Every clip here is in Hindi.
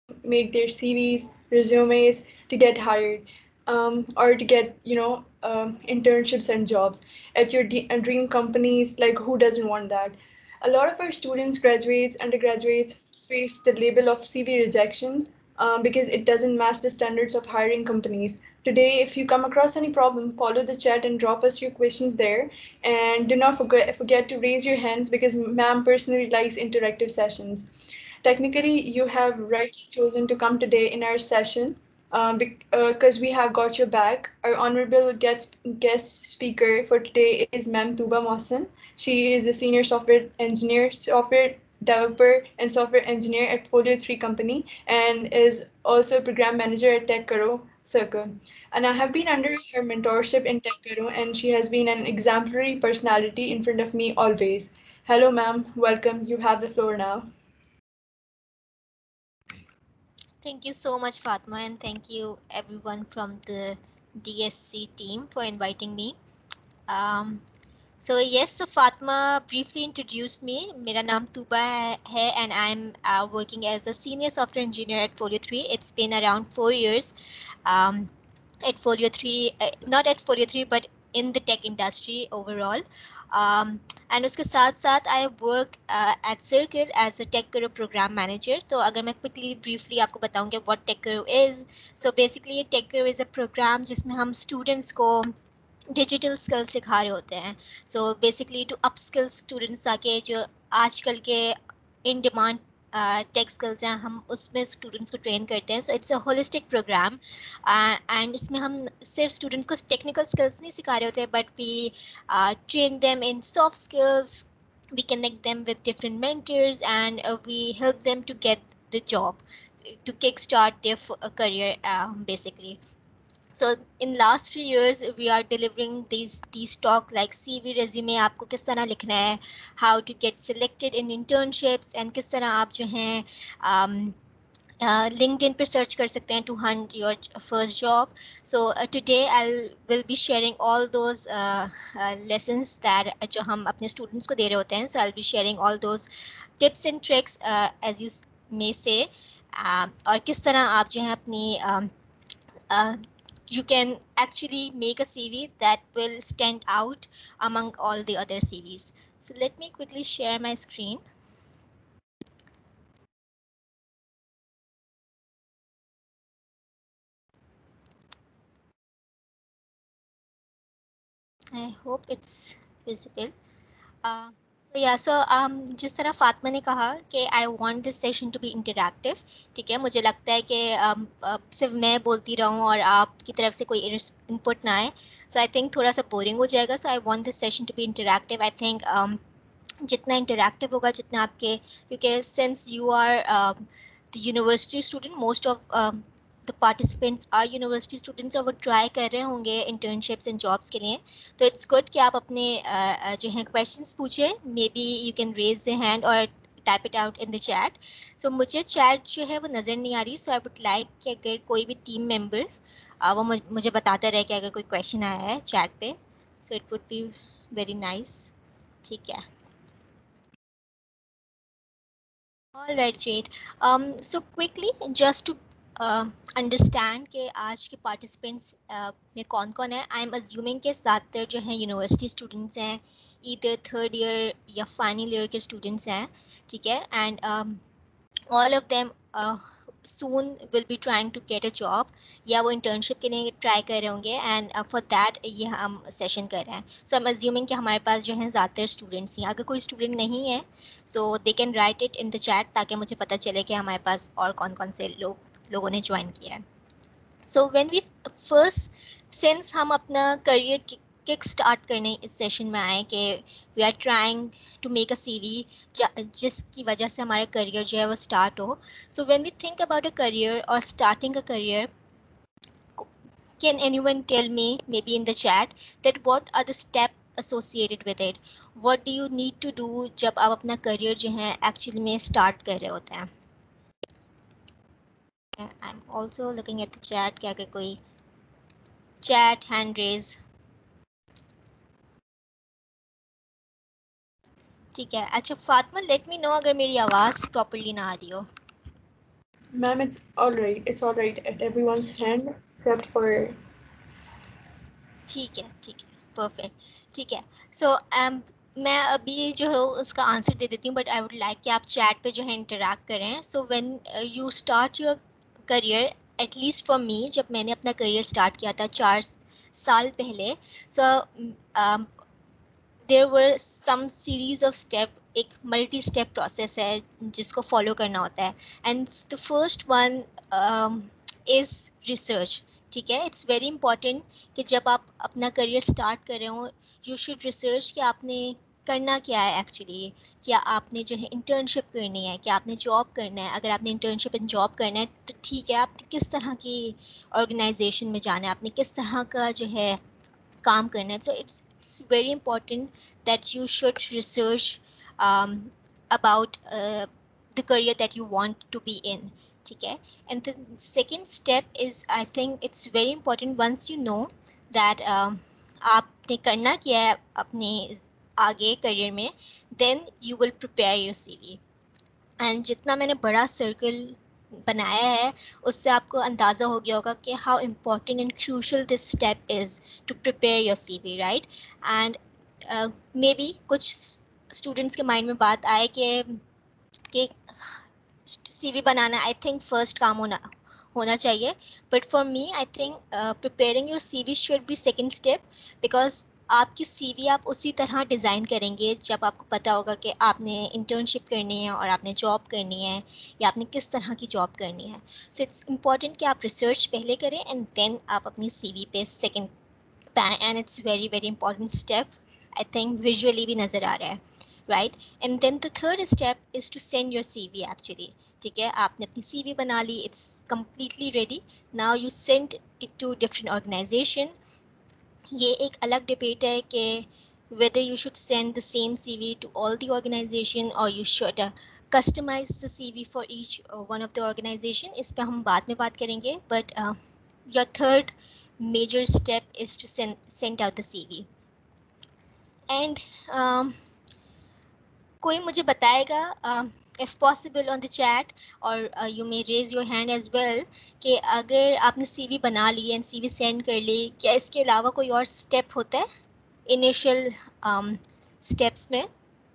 make their CVs, resumes to get hired, or to get internships and jobs at your dream companies. Like who doesn't want that? A lot of our students, graduates, undergraduates, face the label of CV rejection because it doesn't match the standards of hiring companies. Today, if you come across any problem, follow the chat and drop us your questions there. And do not forget to raise your hands because ma'am personally likes interactive sessions. Technically, you have rightly chosen to come today in our session because we have got your back. Our honorable guest speaker for today is Ma'am Tuba Mohsen. She is a senior software engineer, software developer, and software engineer at Folio 3 Company, and is also a program manager at Tech Karo Circle. And I have been under her mentorship in Tech Karo, and she has been an exemplary personality in front of me always. Hello, ma'am. Welcome. You have the floor now. Thank you so much, Fatma, and thank you everyone from the DSC team for inviting me. Um, so Fatma briefly introduced me. मेरा नाम तुबा है and I'm working as a senior software engineer at Folio 3. It's been around 4 years um, at Folio 3, not at Folio 3, but in the tech industry overall. Um, and उसके साथ साथ I work at Circle as a Tech Karo programme manager. तो अगर मैं क्विकली ब्रीफली आपको बताऊं कि what Tech Karo is, so basically Tech Karo is a programme जिसमें हम स्टूडेंट्स को डिजिटल स्किल्स सिखा रहे होते हैं. So basically to upskill students ताकि जो आजकल के इन डिमांड टेक स्किल्स हैं हम उसमें स्टूडेंट्स को ट्रेन करते हैं. So it's a holistic programme and इसमें हम सिर्फ स्टूडेंट्स को टेक्निकल स्किल्स नहीं सिखा रहे होते but we train them in soft skills. We connect them with different mentors and we help them to get the job to kickstart their career basically. So in last 3 years we are delivering these talk like CV resume आपको किस तरह लिखना है, how to get selected in internships and किस तरह आप जो हैं LinkedIn पे search कर सकते हैं to hunt your first job. So today I will be sharing all those lessons that जो हम अपने students को दे रहे होते हैं. So I'll be sharing all those tips and tricks as you may say. और किस तरह आप जो है अपनी uh, you can actually make a CV that will stand out among all the other CVs. So let me quickly share my screen. I hope it's visible. जिस तरह फातिमा ने कहा कि I want this session to be interactive. ठीक है, मुझे लगता है कि सिर्फ मैं बोलती रहूं और आपकी तरफ से कोई इनपुट ना आए. सो आई थिंक थोड़ा सा बोरिंग हो जाएगा. So I want this session to be interactive. I think जितना इंटरैक्टिव होगा जितना आपके, क्योंकि since you are the university student, most of the participants are university students और वो ट्राई कर रहे होंगे इंटर्नशिप्स एंड जॉब्स के लिए. तो इट्स गुड कि आप अपने जो हैं क्वेश्चंस पूछें. Maybe you can raise the hand और type it out in the chat. So मुझे चैट जो है वो नज़र नहीं आ रही. सो आई वुड लाइक कि अगर कोई भी टीम मेंबर वो मुझे बताता रहे कि अगर कोई क्वेश्चन आया है चैट पे. So it would be very nice. ठीक है. All right, great. So quickly, just to understand कि आज के participants में कौन कौन है. I am assuming कि ज़्यादातर जो हैं university students हैं, either third year या final year के students हैं. ठीक है, and all of them soon will be trying to get a job या वो internship के लिए try कर रहे होंगे and for that ये हम session कर रहे हैं. So I'm assuming कि हमारे पास जो हैं ज़्यादातर students हैं. अगर कोई student नहीं है तो they can write it in the chat ताकि मुझे पता चले कि हमारे पास और कौन कौन से लोगों ने ज्वाइन किया है. So when we first, since हम अपना career किक स्टार्ट करने इस सेशन में आए कि we are trying to make a CV जिसकी वजह से हमारा करियर जो है वो स्टार्ट हो. So when we think about a career और starting a career, can anyone tell me maybe in the chat that what are the steps associated with it? What do you need to do जब आप अपना करियर जो है एक्चुअली में स्टार्ट कर रहे होते हैं? I am also looking at the chat कि अगर कोई चैट हैंड रेज. ठीक है. अच्छा फातिमा, लेट मी नो अगर मेरी आवाज़ प्रॉपर्ली ना आ रही हो. Ma'am, it's all right. It's all right at everyone's ठीक है hand except for. ठीक है ठीक है परफेक्ट ठीक है सो मैं अभी जो है उसका आंसर दे देती हूँ बट आई वुड लाइक कि आप चैट पे जो है इंटरेक्ट करें so when you start your career at least for me जब मैंने अपना करियर स्टार्ट किया था 4 साल पहले so there were some series of step एक मल्टी स्टेप प्रोसेस है जिसको फॉलो करना होता है and the first one is research ठीक है इट्स वेरी इंपॉर्टेंट कि जब आप अपना करियर स्टार्ट कर रहे हो यू शुड रिसर्च कि आपने करना क्या है एक्चुअली क्या आपने जो है इंटर्नशिप करनी है क्या आपने जॉब करना है अगर आपने इंटर्नशिप एंड जॉब करना है तो ठीक है आपने किस तरह की ऑर्गेनाइजेशन में जाना है आपने किस तरह का जो है काम करना है so it's very important that you should research about the career that you want to be in ठीक है and the second step is I think it's very important once you know that आपने करना क्या है अपने आगे करियर में then you will prepare your CV and जितना मैंने बड़ा सर्कल बनाया है उससे आपको अंदाज़ा हो गया होगा कि how important and crucial this step is to prepare your CV right and maybe कुछ स्टूडेंट्स के माइंड में बात आए कि सीवी बनाना आई थिंक फर्स्ट काम होना चाहिए but for me I think preparing your CV should be second step because आपकी सीवी आप उसी तरह डिज़ाइन करेंगे जब आपको पता होगा कि आपने इंटर्नशिप करनी है और आपने जॉब करनी है या आपने किस तरह की जॉब करनी है सो इट्स इम्पॉर्टेंट कि आप रिसर्च पहले करें एंड देन आप अपनी सीवी पे सेकंड पाएँ and it's very very important step I think visually भी नज़र आ रहा है right and then the third step is to send your CV actually ठीक है आपने अपनी सीवी बना ली it's completely ready now you send it to different organisation ये एक अलग डिबेट है कि whether you should send the same CV to all the organization or you should customize the CV for each one of the organization इस पे हम बाद में बात करेंगे but your third major step is to send out the CV and कोई मुझे बताएगा if possible on the chat or you may raise your hand as well कि अगर आपने CV बना ली एंड CV सेंड कर ली क्या इसके अलावा कोई और स्टेप होता है इनिशियल स्टेप्स में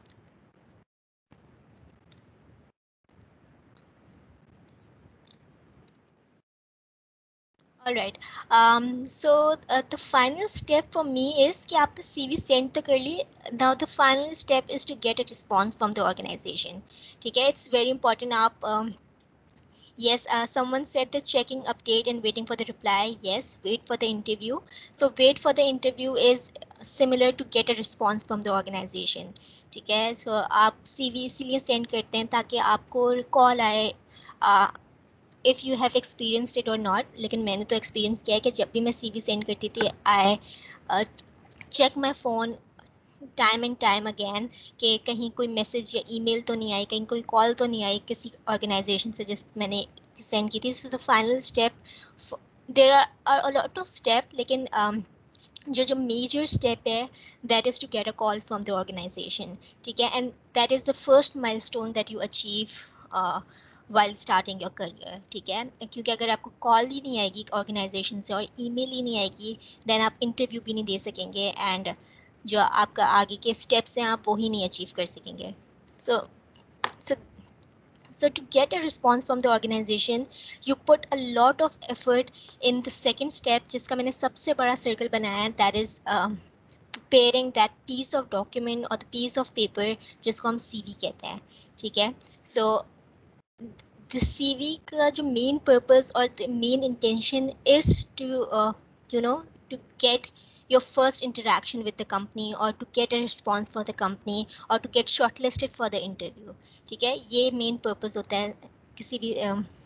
All right. So the final step for me is कि आपने CV send तो कर ली. Now the final step is to get a response from the organization. ठीक है. It's very important. आप yes, someone said the checking update and waiting for the reply. Yes, wait for the interview. So wait for the interview is similar to get a response from the organization. ठीक है. So आप CV इसीलिए send करते हैं ताकि आपको call आए. If you have experienced it और नॉट लेकिन मैंने तो एक्सपीरियंस किया है कि जब भी मैं सीवी सेंड करती थी I check my phone time and time again कि कहीं कोई मैसेज या ईमेल तो नहीं आई कहीं कोई कॉल तो नहीं आई किसी ऑर्गेनाइजेशन से जिस मैंने सेंड की थी so the final step there are a lot of step लेकिन जो मेजर स्टेप है that is to get a call from the organisation ठीक है and that is the first milestone that you achieve while starting your career ठीक है क्योंकि अगर आपको कॉल ही नहीं आएगी ऑर्गेनाइजेशन से और ईमेल ही नहीं आएगी देन आप इंटरव्यू भी नहीं दे सकेंगे एंड जो आपका आगे के स्टेप्स हैं आप वो ही नहीं अचीव कर सकेंगे सो so so to get a response from the organization you put a lot of effort in the second step जिसका मैंने सबसे बड़ा सर्कल बनाया है that is preparing that piece of document or the piece of paper जिसको हम CV कहते हैं ठीक है so the CV का जो main purpose or the main intention is to you know to get your first interaction with the company or to get a response for the company or to get shortlisted for the interview ठीक है ये main purpose होता है किसी भी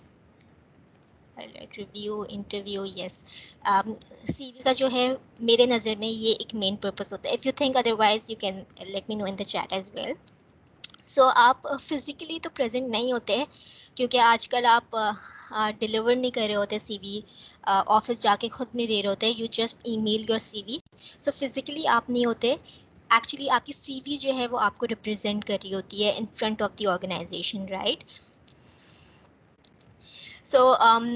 रिव्यू इंटरव्यू यस CV का जो है मेरे नज़र में ये एक मेन पर्पस होता है if you think otherwise you can let me know in the chat as well so आप फिज़िकली तो प्रेजेंट नहीं होते क्योंकि आजकल आप डिलीवर नहीं कर रहे होते CV ऑफिस जाके खुद नहीं दे रहे होते you just email your CV so physically आप नहीं होते एक्चुअली आपकी CV जो है वो आपको रिप्रेजेंट कर रही होती है in front of the organisation right so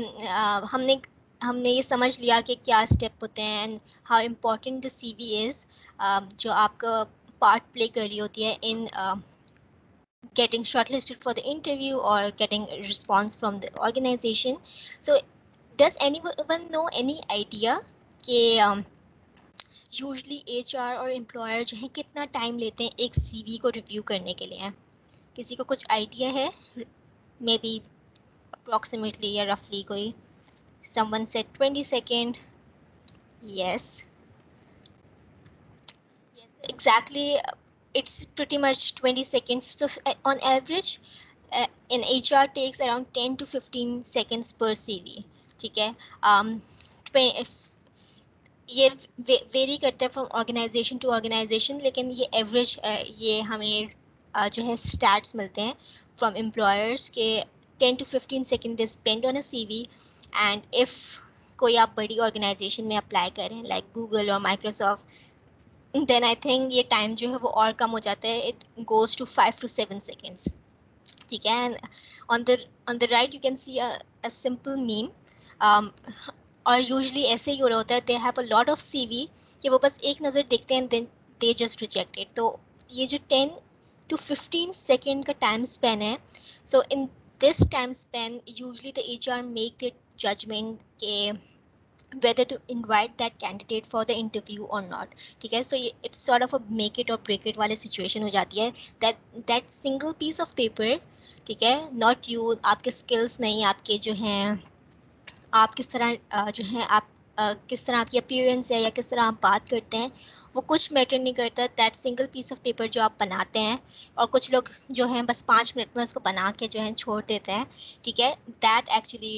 हमने ये समझ लिया कि क्या स्टेप होते हैं and how important the CV is, जो आपका पार्ट प्ले कर रही होती है इन getting shortlisted for the interview or getting a response from the organization. So does anyone know any idea कि यूजली HR और एम्प्लॉयर जो है कितना टाइम लेते हैं एक CV को रिव्यू करने के लिए? किसी को कुछ आइडिया है? मे बी अप्रॉक्सीमेटली या रफली कोई? Someone said 20 second. Yes. Yes, exactly. It's pretty much 20 seconds. So on average, an HR takes around 10 to 15 seconds per CV. ठीक है? ये वेरी करता है फ्रॉम ऑर्गेनाइजेशन टू ऑर्गेनाइजेशन, लेकिन ये एवरेज ये हमें जो है स्टैट्स मिलते हैं फ्रॉम एम्प्लॉयर्स के 10 to 15 second they spend on a CV. And if कोई आप बड़ी ऑर्गेनाइजेशन में अप्लाई करें लाइक गूगल और माइक्रोसॉफ्ट, देन आई थिंक ये टाइम जो है वो और कम हो जाता है. It goes to 5 to 7 seconds. ठीक है? And on the right you can see a simple meme. और यूजली ऐसे ही हो रहा होता है, they have a lot of CV कि वो बस एक नज़र देखते हैं then they just reject it. तो ये जो 10 to 15 सेकेंड का टाइम स्पेन है, so in this time span usually the HR make the judgement के whether to invite that candidate for the interview or not. ठीक है? So it's sort of a make it or break it वाले situation हो जाती है. that single piece of paper, ठीक है, not you, आपके skills नहीं, आपके जो हैं, आप किस तरह जो है आप किस तरह आपकी अपीयरेंस है या किस तरह आप बात करते हैं, वो कुछ मैटर नहीं करता. That single piece of paper जो आप बनाते हैं, और कुछ लोग जो हैं बस 5 मिनट में उसको बना के जो है छोड़ देते हैं. ठीक है? दैट एक्चुअली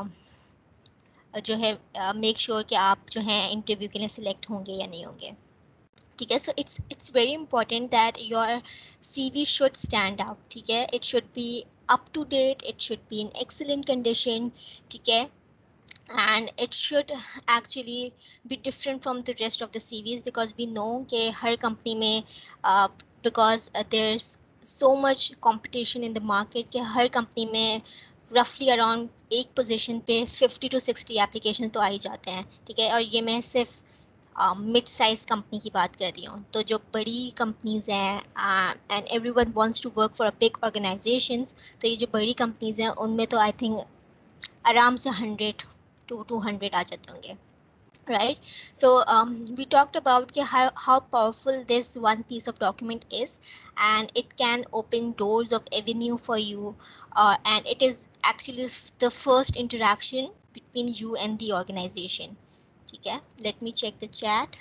जो है मेक श्योर कि आप जो है इंटरव्यू के लिए सिलेक्ट होंगे या नहीं होंगे. ठीक है? So it's very important that your CV should stand out. ठीक है? It should be up to date, it should be in excellent condition. ठीक है? And it should actually be different from the rest of the CVs, because we know कि हर company में because there's so much competition in the market कि हर company में roughly around एक position पे 50 to 60 application तो आ ही जाते हैं. ठीक है? और ये मैं सिर्फ मिड साइज कंपनी की बात कर रही हूँ. तो जो बड़ी कंपनीज हैं and everyone wants to work for a big organisations, तो ये जो बड़ी कंपनीज हैं उनमें तो आई थिंक आराम से 100 to 200 आ जाते होंगे. Right? So we talked about how powerful this one piece of document is, and it can open doors of avenue for you, and it is actually the first interaction between you and the organization. ठीक है? Let me check the chat.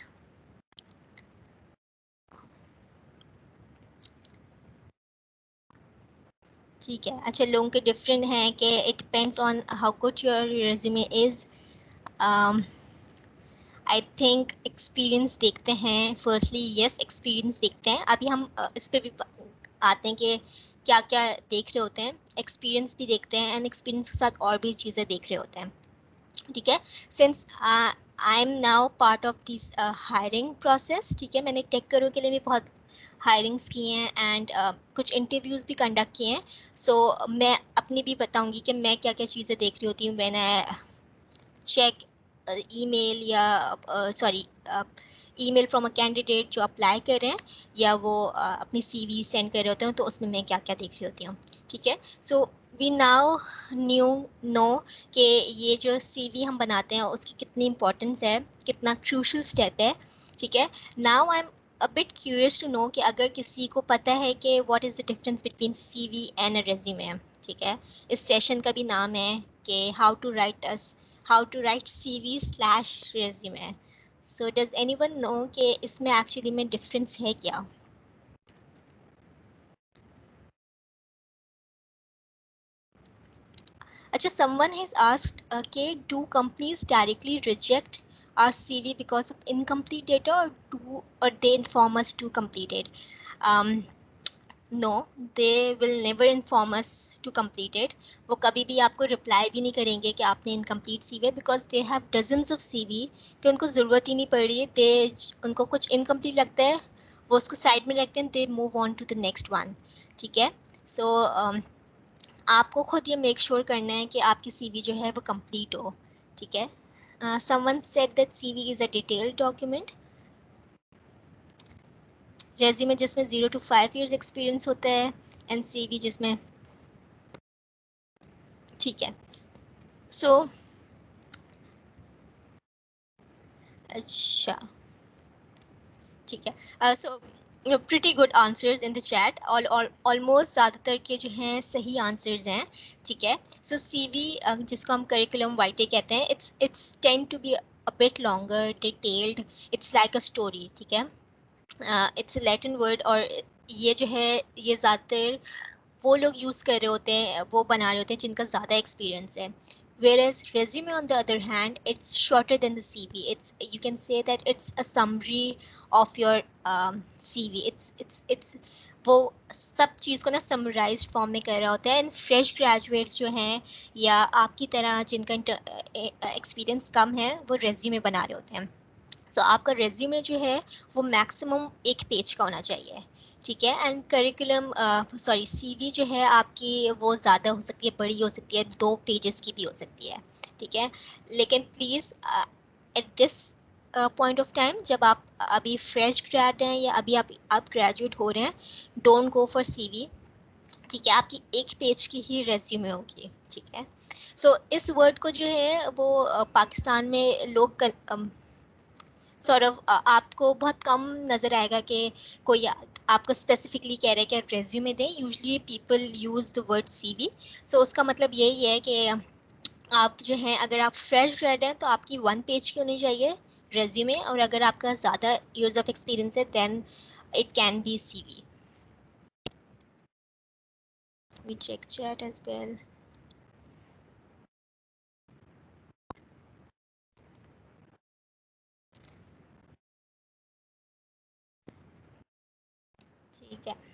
ठीक है? अच्छा, लोगों के डिफरेंट हैं कि it depends on how good your resume is. I think experience देखते हैं. फर्स्टली येस, एक्सपीरियंस देखते हैं. अभी हम इस पर भी आते हैं कि क्या क्या देख रहे होते हैं. एक्सपीरियंस भी देखते हैं एंड एक्सपीरियंस के साथ और भी चीज़ें देख रहे होते हैं. ठीक है? Since I am now part of this hiring process. ठीक है? मैंने टेक करो के लिए भी बहुत हायरिंग्स की हैं एंड कुछ इंटरव्यूज़ भी कंडक्ट किए हैं. सो मैं अपनी भी बताऊंगी कि मैं क्या क्या चीज़ें देख रही होती हूँ व्हेन आई चेक ईमेल या ईमेल फ्रॉम अ कैंडिडेट जो अप्लाई कर रहे हैं या वो अपनी CV सेंड कर रहे होते हैं, तो उसमें मैं क्या क्या देख रही होती हूँ. ठीक है? सो वी नाउ नो कि ये जो CV हम बनाते हैं उसकी कितनी इंपॉर्टेंस है, कितना क्रूशल स्टेप है. ठीक है? Now I am a bit curious to know कि अगर किसी को पता है कि what is the difference between CV and a resume. ठीक है? इस सेशन का भी नाम है कि how to write CV/resume. So does anyone know कि इसमें actually में difference है क्या? अच्छा, someone has asked कि do companies directly reject our CV because of incomplete data, or they inform us to complete it? No, they will never inform us to complete it. वो कभी भी आपको रिप्लाई भी नहीं करेंगे कि आपने इनकम्प्लीट CV है, because they have dozens of CV कि उनको ज़रूरत ही नहीं पड़ रही है. उनको कुछ इनकम्प्लीट लगता है, वो उसको साइड में रखते हैं, they move on to the next one. ठीक है? सो आपको खुद ये मेक श्योर करना है कि आपकी सीवी जो है वो कंप्लीट हो, ठीक है। Someone said that CV is a detailed document, resume जिसमें 0 to 5 years एक्सपीरियंस होता है, एंड सीवी जिसमें, ठीक है। सो अच्छा, ठीक है। So pretty good answers in the chat, almost ज़्यादातर के जो हैं सही आंसर्स हैं, ठीक है। सो सीवी जिसको हम करिकुलम वाइटे कहते हैं, it's tend to be a bit longer, detailed, it's like a story, ठीक है। इट्स लैटिन वर्ड, और ये जो है ये ज़्यादातर वो लोग यूज़ कर रहे होते हैं, वो बना रहे होते हैं जिनका ज़्यादा एक्सपीरियंस है। Whereas resume on the other hand, it's shorter than the CV. You can say that it's a summary of your CV. It's वो सब चीज़ को ना समराइज्ड फॉर्म में कर रहा होता है, एंड फ्रेश ग्रेजुएट्स जो हैं या आपकी तरह जिनका एक्सपीरियंस कम है वो रेज्यूमे बना रहे होते हैं। सो आपका रेज्यूमे जो है वो मैक्सिमम 1 पेज का होना चाहिए, ठीक है। एंड करिकुलम सॉरी सीवी जो है आपकी वो ज़्यादा हो सकती है, बड़ी हो सकती है, 2 पेजेस की भी हो सकती है, ठीक है। लेकिन please at this point of time, जब आप अभी फ्रेश ग्रेड हैं या अभी आप ग्रेजुएट हो रहे हैं, डोंट गो फॉर सीवी, ठीक है। आपकी 1 पेज की ही रेज्यूमे होगी, ठीक है। सो इस वर्ड को जो है वो पाकिस्तान में लोग सॉर्ट ऑफ आपको बहुत कम नज़र आएगा कि कोई आपको स्पेसिफिकली कह रहा है कि रेज्यूमे दें। Usually people use the word CV. So उसका मतलब यही है कि आप जो हैं, अगर आप फ्रेश ग्रेड हैं तो आपकी 1 पेज की होनी चाहिए रेज्यूमे, और अगर आपका ज़्यादा ईयर्स ऑफ एक्सपीरियंस है then it can be CV. We check chat as well. ठीक है,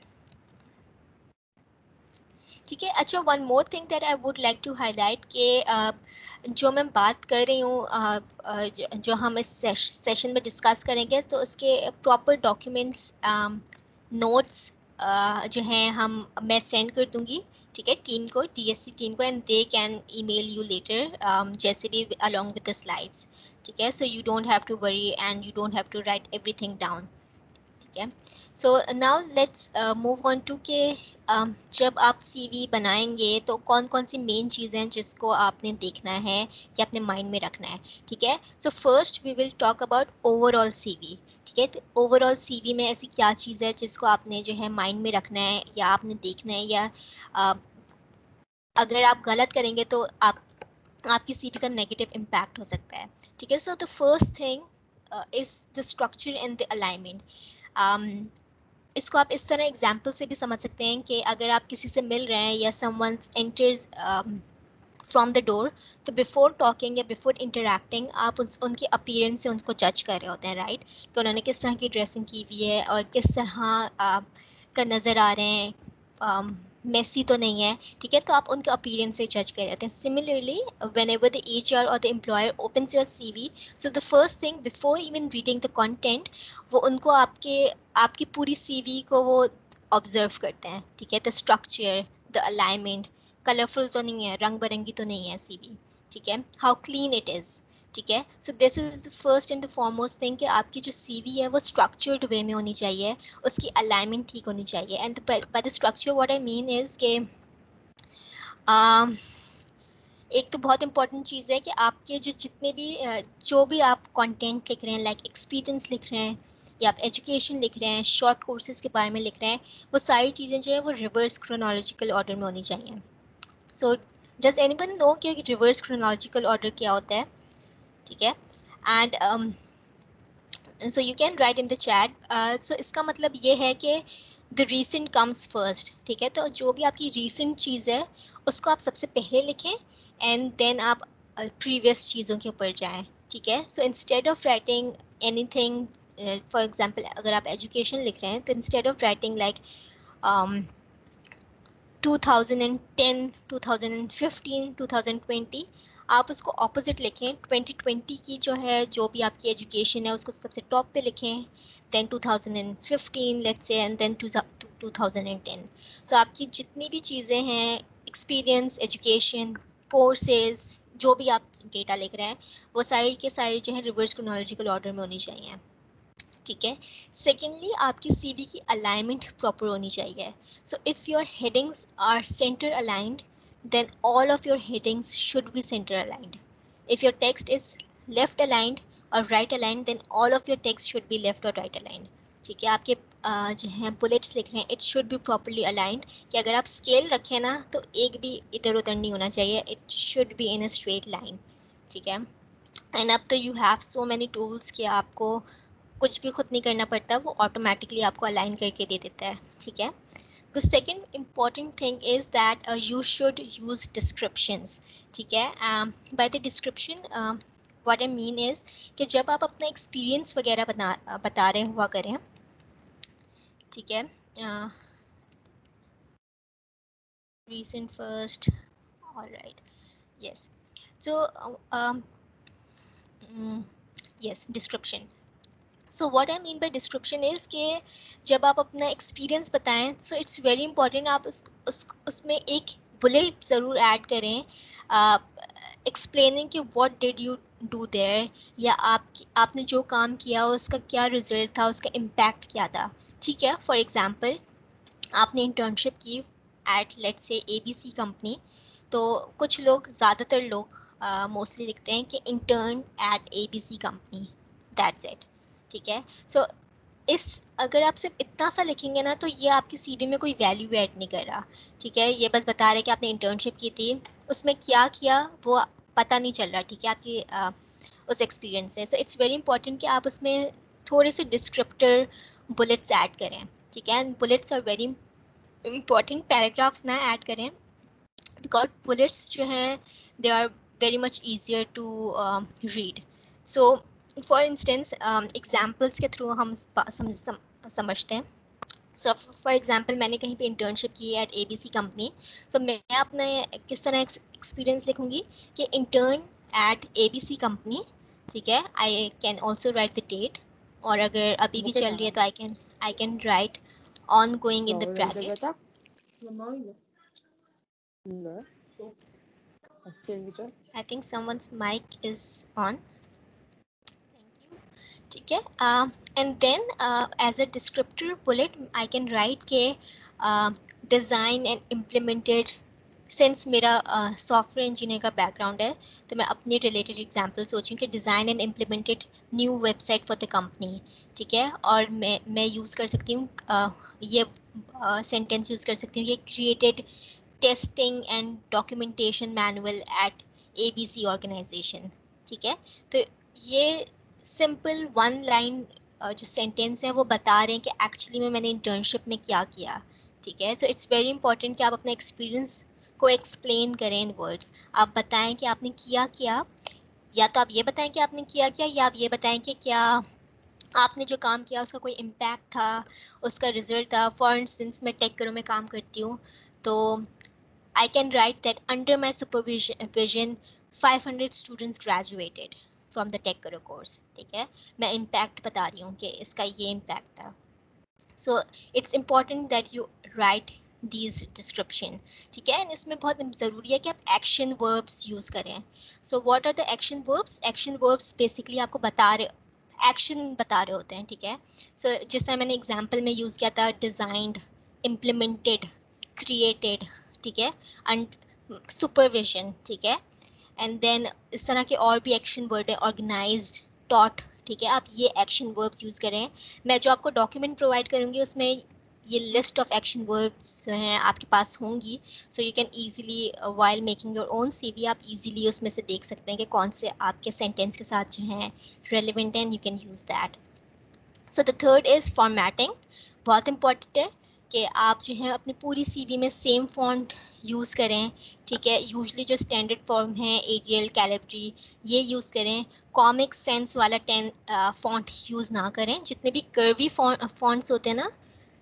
ठीक है। अच्छा, one more thing that I would like to highlight कि जो मैं बात कर रही हूँ, जो हम इस सेशन में डिस्कस करेंगे, तो उसके प्रॉपर डॉक्यूमेंट्स, नोट्स जो हैं हम मैं सेंड कर दूँगी, ठीक है, टीम को, डीएससी टीम को, and they can email you letter, जैसे भी अलॉन्ग विद द स्लाइड्स, ठीक है। So you don't have to worry and you don't have to write everything down, ठीक है। So now let's move on to के जब आप सीवी बनाएंगे तो कौन कौन सी मेन चीज़ें हैं जिसको आपने देखना है या अपने माइंड में रखना है, ठीक है। So first we will talk about overall CV, ठीक है। तो ओवरऑल सीवी में ऐसी क्या चीज़ है जिसको आपने जो है माइंड में रखना है या आपने देखना है, या uh, अगर आप गलत करेंगे तो आपकी सीवी का नेगेटिव इम्पैक्ट हो सकता है, ठीक है। So the first thing is the structure and the alignment. इसको आप इस तरह एग्जाम्पल से भी समझ सकते हैं कि अगर आप किसी से मिल रहे हैं या someone enters from the door, तो बिफोर टॉकिंग या बिफोर इंटरेक्टिंग आप उनके अपीयरेंस से उनको जज कर रहे होते हैं, राइट, कि उन्होंने किस तरह की ड्रेसिंग की हुई है और किस तरह का नज़र आ रहे हैं, मेसी तो नहीं है, ठीक है। तो आप उनके अपीयरेंस से जज कर रहे होते हैं। Similarly whenever the HR और the employer opens your CV, so the first thing before even reading the content, वो उनको आपकी पूरी सीवी को वो ऑब्जर्व करते हैं, ठीक है। The structure, the alignment, colourful तो नहीं है, रंग बिरंगी तो नहीं है सीवी, ठीक है। हाउ क्लीन इट इज़, ठीक है। So this is the first and the foremost thing कि आपकी जो सीवी है वो स्ट्रक्चर्ड वे में होनी चाहिए, उसकी अलाइनमेंट ठीक होनी चाहिए। And by the structure what I mean is के एक तो बहुत इंपॉर्टेंट चीज़ है कि आपके जितने भी जो भी आप कंटेंट लिख रहे हैं, लाइक एक्सपीरियंस लिख रहे हैं या आप एजुकेशन लिख रहे हैं, शॉर्ट कोर्सेज के बारे में लिख रहे हैं, वो सारी चीज़ें जो है वो रिवर्स क्रोनोलॉजिकल ऑर्डर में होनी चाहिए। सो डज एनीवन नो कि रिवर्स क्रोनोलॉजिकल ऑर्डर क्या होता है, ठीक है। And so you can write in the chat. So इसका मतलब ये है कि द रीसेंट कम्स फर्स्ट, ठीक है। तो जो भी आपकी रीसेंट चीज़ है उसको आप सबसे पहले लिखें, एंड देन आप प्रीवियस चीज़ों के ऊपर जाएं, ठीक है। So instead of writing anything, for example अगर आप एजुकेशन लिख रहे हैं तो इंस्टेड ऑफ राइटिंग लाइक 2010, 2015, 2020, आप उसको ऑपोजिट लिखें। 2020 की जो है, जो भी आपकी एजुकेशन है उसको सबसे टॉप पे लिखें, then 2015 let's say, and then 2010। So आपकी जितनी भी चीज़ें हैं एक्सपीरियंस, एजुकेशन, कोर्सेज, जो भी आप डेटा लिख रहे हैं वो सारी के सारी जो है रिवर्स क्रोनोलॉजिकल ऑर्डर में होनी चाहिए, ठीक है। सेकेंडली, आपकी सीवी की अलाइनमेंट प्रॉपर होनी चाहिए। So if your headings are centre aligned, then all of your headings should be centre aligned. If your text is left aligned or right aligned, then all of your text should be left or right aligned. ठीक है, आपके जो हैं बुलेट्स लिख रहे हैं, it should be properly aligned, कि अगर आप स्केल रखें ना तो एक भी इधर उधर नहीं होना चाहिए, it should be in a straight line, ठीक है। एंड अब तो you have so many tools कि आपको कुछ भी खुद नहीं करना पड़ता, वो ऑटोमेटिकली आपको अलाइन करके दे देता है, ठीक है। The second important thing is that you should use descriptions, ठीक है। By the description, what I mean is कि जब आप अपना एक्सपीरियंस वगैरह बता रहे हुआ करें, ठीक है, recent first, all right, yes, so yes, description. So what I mean by description is कि जब आप अपना एक्सपीरियंस बताएं, सो इट्स वेरी इंपॉर्टेंट आप उसमें एक बुलेट ज़रूर ऐड करें, एक्सप्लेनिंग कि what did you do there, या आपने जो काम किया उसका क्या रिजल्ट था, उसका इम्पैक्ट क्या था, ठीक है। फॉर एग्जांपल, आपने इंटर्नशिप की at let's say ABC company, तो कुछ लोग, ज़्यादातर लोग मोस्टली लिखते हैं कि intern at ABC company, that's it, ठीक है। सो अगर आप सिर्फ इतना सा लिखेंगे ना, तो ये आपकी सीवी में कोई वैल्यू ऐड नहीं कर रहा, ठीक है। ये बस बता रहे कि आपने इंटर्नशिप की थी, उसमें क्या किया वो पता नहीं चल रहा, ठीक है, आपकी उस एक्सपीरियंस से। सो इट्स वेरी इंपॉर्टेंट कि आप उसमें थोड़े से डिस्क्रिप्टर बुलेट्स ऐड करें, ठीक है। Bullets are very important, paragraphs ना ऐड करें, बिकॉज बुलेट्स जो हैं they are very much easier to read. So for instance, examples के थ्रू हम समझते हैं। सो फॉर एग्जांपल, मैंने कहीं पे इंटर्नशिप की है एट ABC कंपनी, तो मैं अपना किस तरह एक्सपीरियंस लिखूंगी कि इंटर्न एट ABC कंपनी, ठीक है। I can also write the date, और अगर अभी भी चल रही है तो I can write ongoing in the bracket. I think someone's mic is on. Thank you. ठीक है, and then as a descriptor bullet I can write के डिज़ाइन एंड इम्प्लीमेंटेड, सिंस मेरा सॉफ्टवेयर इंजीनियर का बैकग्राउंड है, तो मैं अपने रिलेटेड एग्जांपल सोचूं कि design and implemented new website for the company, ठीक है। और मैं यूज़ कर सकती हूँ ये सेंटेंस यूज़ कर सकती हूँ, ये created testing and documentation manual at ABC organisation, ठीक है। तो ये सिंपल वन लाइन जो सेंटेंस है वो बता रहे हैं कि एक्चुअली में मैंने इंटर्नशिप में क्या किया, ठीक है। तो इट्स वेरी इंपॉर्टेंट कि आप अपना एक्सपीरियंस को एक्सप्लेन करें इन वर्ड्स, आप बताएं कि आपने किया क्या, या तो आप ये बताएं कि आपने किया क्या, या आप ये बताएं कि क्या आपने जो काम किया उसका कोई इम्पैक्ट था, उसका रिजल्ट था। फॉर इंस्टेंस, मैं टेक करो में काम करती हूँ, तो I can write that under my supervision 500 students graduated from the Tech Karo course, ठीक है। मैं impact बता रही हूँ कि इसका ये impact था. So it's important that you write these description, ठीक है। इसमें बहुत ज़रूरी है कि आप action verbs use करें. So what are the action verbs? Action verbs basically आपको बता रहे एक्शन बता रहे होते हैं, ठीक है। सो जिस तरह मैंने एग्जाम्पल में यूज़ किया था, डिज़ाइंड, इम्प्लीमेंटेड, क्रिएटेड, ठीक है, एंड सुपरविजन, ठीक है। एंड देन इस तरह के और भी एक्शन वर्ड है, ऑर्गेनाइज्ड, टॉट, ठीक है। आप ये एक्शन वर्ब्स यूज़ करें। मैं जो आपको डॉक्यूमेंट प्रोवाइड करूँगी उसमें ये लिस्ट ऑफ एक्शन वर्ड्स हैं आपके पास होंगी, so you can easily while making your own CV आप इजीली उसमें से देख सकते हैं कि कौन से आपके सेंटेंस के साथ जो हैं रेलिवेंट हैं, you can use that. So the third is formatting. बहुत इंपॉर्टेंट है कि आप जो है अपनी पूरी CV में सेम फॉन्ट यूज़ करें, ठीक है। यूजली जो स्टैंडर्ड फॉर्म है, एरियल, कैलिब्री, ये यूज़ करें. कॉमिक सेंस वाला फॉन्ट यूज़ ना करें. जितने भी कर्वी फॉन्ट्स होते हैं ना,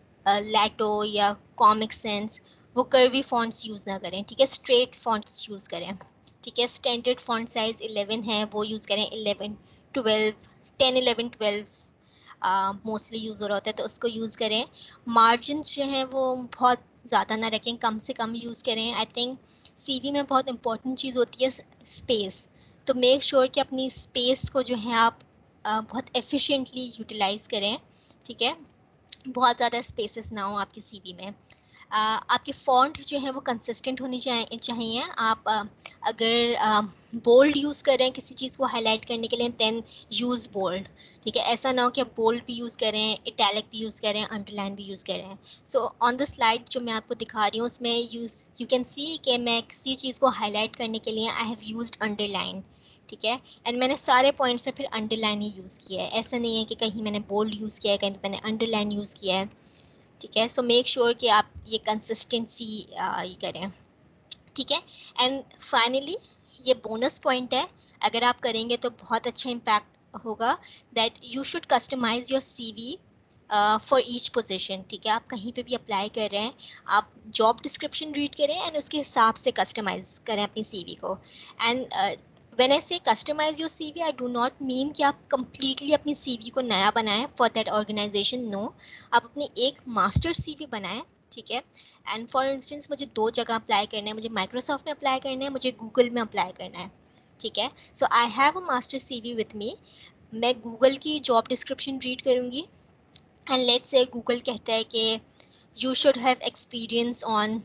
लैटो या कॉमिक सेंस, वो कर्वी फॉन्ट्स यूज़ ना करें, ठीक है। स्ट्रेट फॉन्ट्स यूज़ करें, ठीक है। स्टैंडर्ड फॉन्ट साइज़ 11 है, वो यूज़ करें. 11, 12, 10, 11, 12 मोस्टली यूज़ हो रहा होता है, तो उसको यूज़ करें. मार्जिन जो हैं वो बहुत ज़्यादा ना रखें, कम से कम यूज़ करें। आई थिंक सीवी में बहुत इंपॉर्टेंट चीज़ होती है स्पेस, तो मेक श्योर कि अपनी स्पेस को जो है आप बहुत एफिशिएंटली यूटिलाइज़ करें, ठीक है। बहुत ज़्यादा स्पेसेस ना हो आपकी सीवी में। आपके फॉन्ट जो है वो कंसिस्टेंट होनी चाहिए। आप अगर बोल्ड यूज़ कर रहे हैं किसी चीज़ को हाईलाइट करने के लिए, देन यूज़ बोल्ड, ठीक है। ऐसा ना हो कि आप बोल्ड भी यूज़ करें, इटैलिक भी यूज़ करें, अंडरलाइन भी यूज़ करें। सो ऑन द स्लाइड जो मैं आपको दिखा रही हूँ उसमें यू कैन सी कि मैं किसी चीज़ को हाईलाइट करने के लिए आई हैव यूज्ड अंडरलाइन, ठीक है। एंड मैंने सारे पॉइंट्स में फिर अंडरलाइन ही यूज़ किया है, ऐसा नहीं है कि कहीं मैंने बोल्ड यूज़ किया है, कहीं मैंने अंडरलाइन यूज़ किया है, ठीक है। सो मेक श्योर कि आप ये कंसिस्टेंसी ये करें, ठीक है। एंड फाइनली ये बोनस पॉइंट है, अगर आप करेंगे तो बहुत अच्छा इम्पैक्ट होगा, that you should customise your CV for each position, ठीक है। आप कहीं पे भी अप्लाई कर रहे हैं, आप जॉब डिस्क्रिप्शन रीड करें एंड उसके हिसाब से कस्टमाइज करें अपनी सीवी को। And when I say customise your CV, I do not mean कि आप कम्प्लीटली अपनी सीवी को नया बनाएं फॉर दैट ऑर्गेनाइजेशन, नो। आप अपनी एक मास्टर सीवी बनाएं, ठीक है। एंड फॉर इंस्टेंस मुझे 2 जगह अप्लाई करना है, मुझे माइक्रोसॉफ्ट में अप्लाई करना है, मुझे गूगल में अप्लाई करना है, ठीक है। So I have a master CV with me. मैं गूगल की जॉब डिस्क्रिप्शन रीड करूँगी एंड लेट्स से गूगल कहता है कि you should have experience on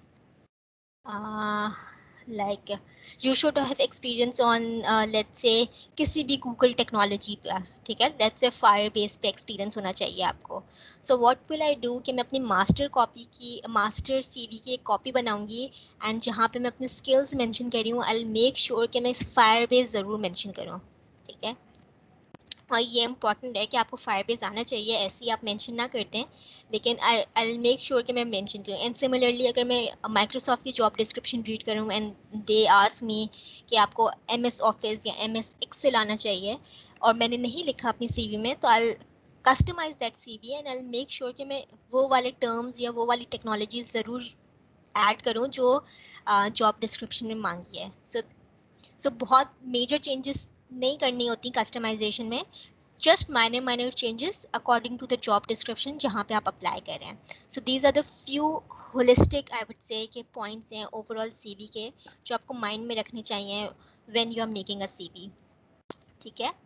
like you should have experience on let's say किसी भी गूगल टेक्नोलॉजी पे, ठीक है। लेट्स से फायर बेस पे एक्सपीरियंस होना चाहिए आपको। So what will I do कि मैं अपनी मास्टर सीवी की एक कॉपी बनाऊंगी एंड जहाँ पे मैं अपनी स्किल्स मेंशन कर रही हूँ, आई विल मेक श्योर कि मैं इस फायर बेस ज़रूर मेंशन करूँ, ठीक है। और ये इम्पॉर्टेंट है कि आपको फायरबेस आना चाहिए, ऐसे ही आप मेंशन ना करते हैं, लेकिन आई विल मेक श्योर कि मैं मेंशन करूँ। एंड सिमिलरली अगर मैं माइक्रोसॉफ्ट की जॉब डिस्क्रिप्शन रीड करूँ एंड दे आस्क मी कि आपको एमएस ऑफिस या एमएस एक्सेल आना चाहिए और मैंने नहीं लिखा अपनी सीवी में, तो I customise that CV and I make sure कि मैं वो वाले टर्म्स या वो वाली टेक्नोलॉजीज ज़रूर ऐड करूँ जो जॉब डिस्क्रिप्शन में मांगी है। सो बहुत मेजर चेंजेस नहीं करनी होती कस्टमाइजेशन में, just minor changes according to the job description जहाँ पे आप अप्लाई कर रहे हैं। So these are the few holistic I would say के पॉइंट्स हैं ओवरऑल सीवी के जो आपको माइंड में रखने चाहिए when you are making a CV, ठीक है।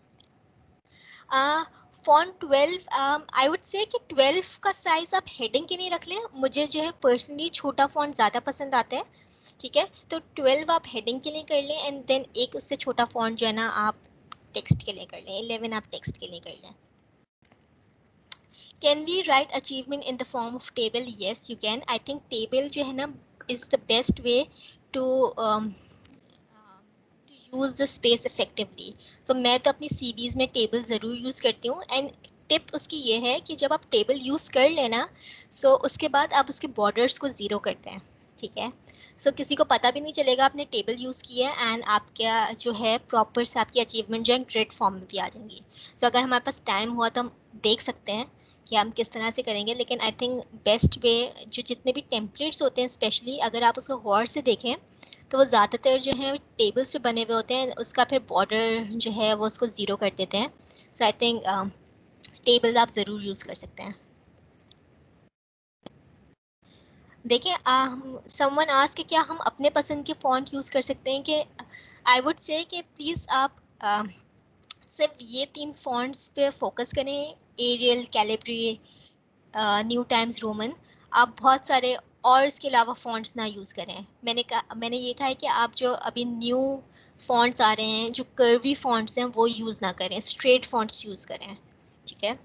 फॉन्ट 12, आई वुड से कि 12 का साइज आप हेडिंग के लिए रख लें। मुझे जो है पर्सनली छोटा फॉन्ट ज़्यादा पसंद आता है, ठीक है। तो 12 आप हेडिंग के लिए कर लें एंड देन एक उससे छोटा फॉन्ट जो है ना आप टेक्स्ट के लिए कर लें, 11 आप टेक्स्ट के लिए कर लें। Can we write achievement in the form of table? Yes you can. I think table जो है ना is the best way to use the space effectively. तो मैं तो अपनी सीवीज़ में टेबल ज़रूर यूज़ करती हूँ एंड टिप उसकी ये है कि जब आप टेबल यूज़ कर लेना, सो उसके बाद आप उसके बॉर्डर्स को ज़ीरो करते हैं, ठीक है। सो किसी को पता भी नहीं चलेगा आपने टेबल यूज़ किया है एंड आपका जो है प्रॉपर से आपकी अचीवमेंट जो है ग्रिड फॉर्म में भी आ जाएंगी। सो अगर हमारे पास टाइम हुआ तो हम देख सकते हैं कि हम किस तरह से करेंगे, लेकिन आई थिंक बेस्ट वे जो जितने भी टेम्पलेट्स होते हैं स्पेशली अगर आप उसको गौर से देखें तो वो ज़्यादातर जो है टेबल्स पे बने हुए होते हैं, उसका फिर बॉर्डर जो है वो उसको ज़ीरो कर देते हैं। सो आई थिंक टेबल्स आप ज़रूर यूज़ कर सकते हैं। देखिए समवन आस्क कि क्या हम अपने पसंद के फ़ॉन्ट यूज़ कर सकते हैं, कि आई वुड से कि प्लीज़ आप सिर्फ ये 3 फ़ॉन्ट्स पे फोकस करें, Arial, Calibri, New Times Roman. आप बहुत सारे और इसके अलावा फ़ॉन्ट्स ना यूज़ करें। मैंने ये कहा है कि आप जो अभी न्यू फ़ॉन्ट्स आ रहे हैं जो कर्वी फ़ॉन्ट्स हैं वो यूज़ ना करें, स्ट्रेट फ़ॉन्ट्स यूज़ करें, ठीक है।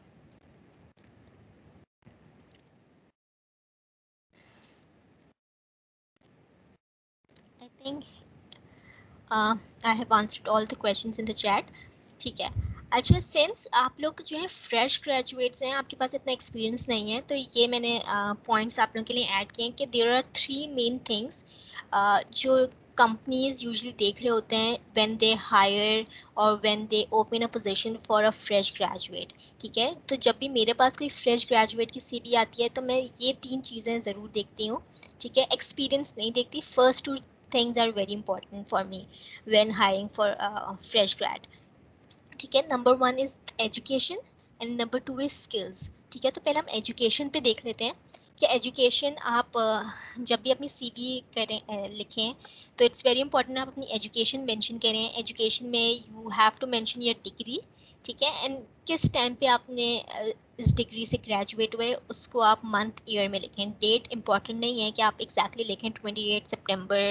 I think I have answered all the questions in the chat, ठीक है। अच्छा, सिंस आप लोग जो है फ्रेश ग्रेजुएट्स हैं, आपके पास इतना एक्सपीरियंस नहीं है, तो ये मैंने पॉइंट्स आप लोगों के लिए ऐड किए हैं कि देयर आर 3 मेन थिंग्स जो कंपनीज यूजुअली देख रहे होते हैं व्हेन दे हायर और when they open a position for a fresh graduate, ठीक है। तो जब भी मेरे पास कोई फ्रेश ग्रेजुएट की सीवी आती है तो मैं ये 3 चीज़ें ज़रूर देखती हूँ, ठीक है। एक्सपीरियंस नहीं देखती। First 2 things are very important for me when hiring for a fresh grad, ठीक है। Number 1 is education and number 2 is skills, ठीक है। तो पहले हम एजुकेशन पे देख लेते हैं कि एजुकेशन आप जब भी अपनी सीवी करें लिखें तो इट्स वेरी इंपॉर्टेंट आप अपनी एजुकेशन मेंशन करें। एजुकेशन में you have to mention your degree, ठीक है, एंड किस टाइम पे आपने इस डिग्री से ग्रेजुएट हुए उसको आप मंथ ईयर में लिखें। डेट इंपॉर्टेंट नहीं है कि आप एग्जैक्टली लिखें 28 सितंबर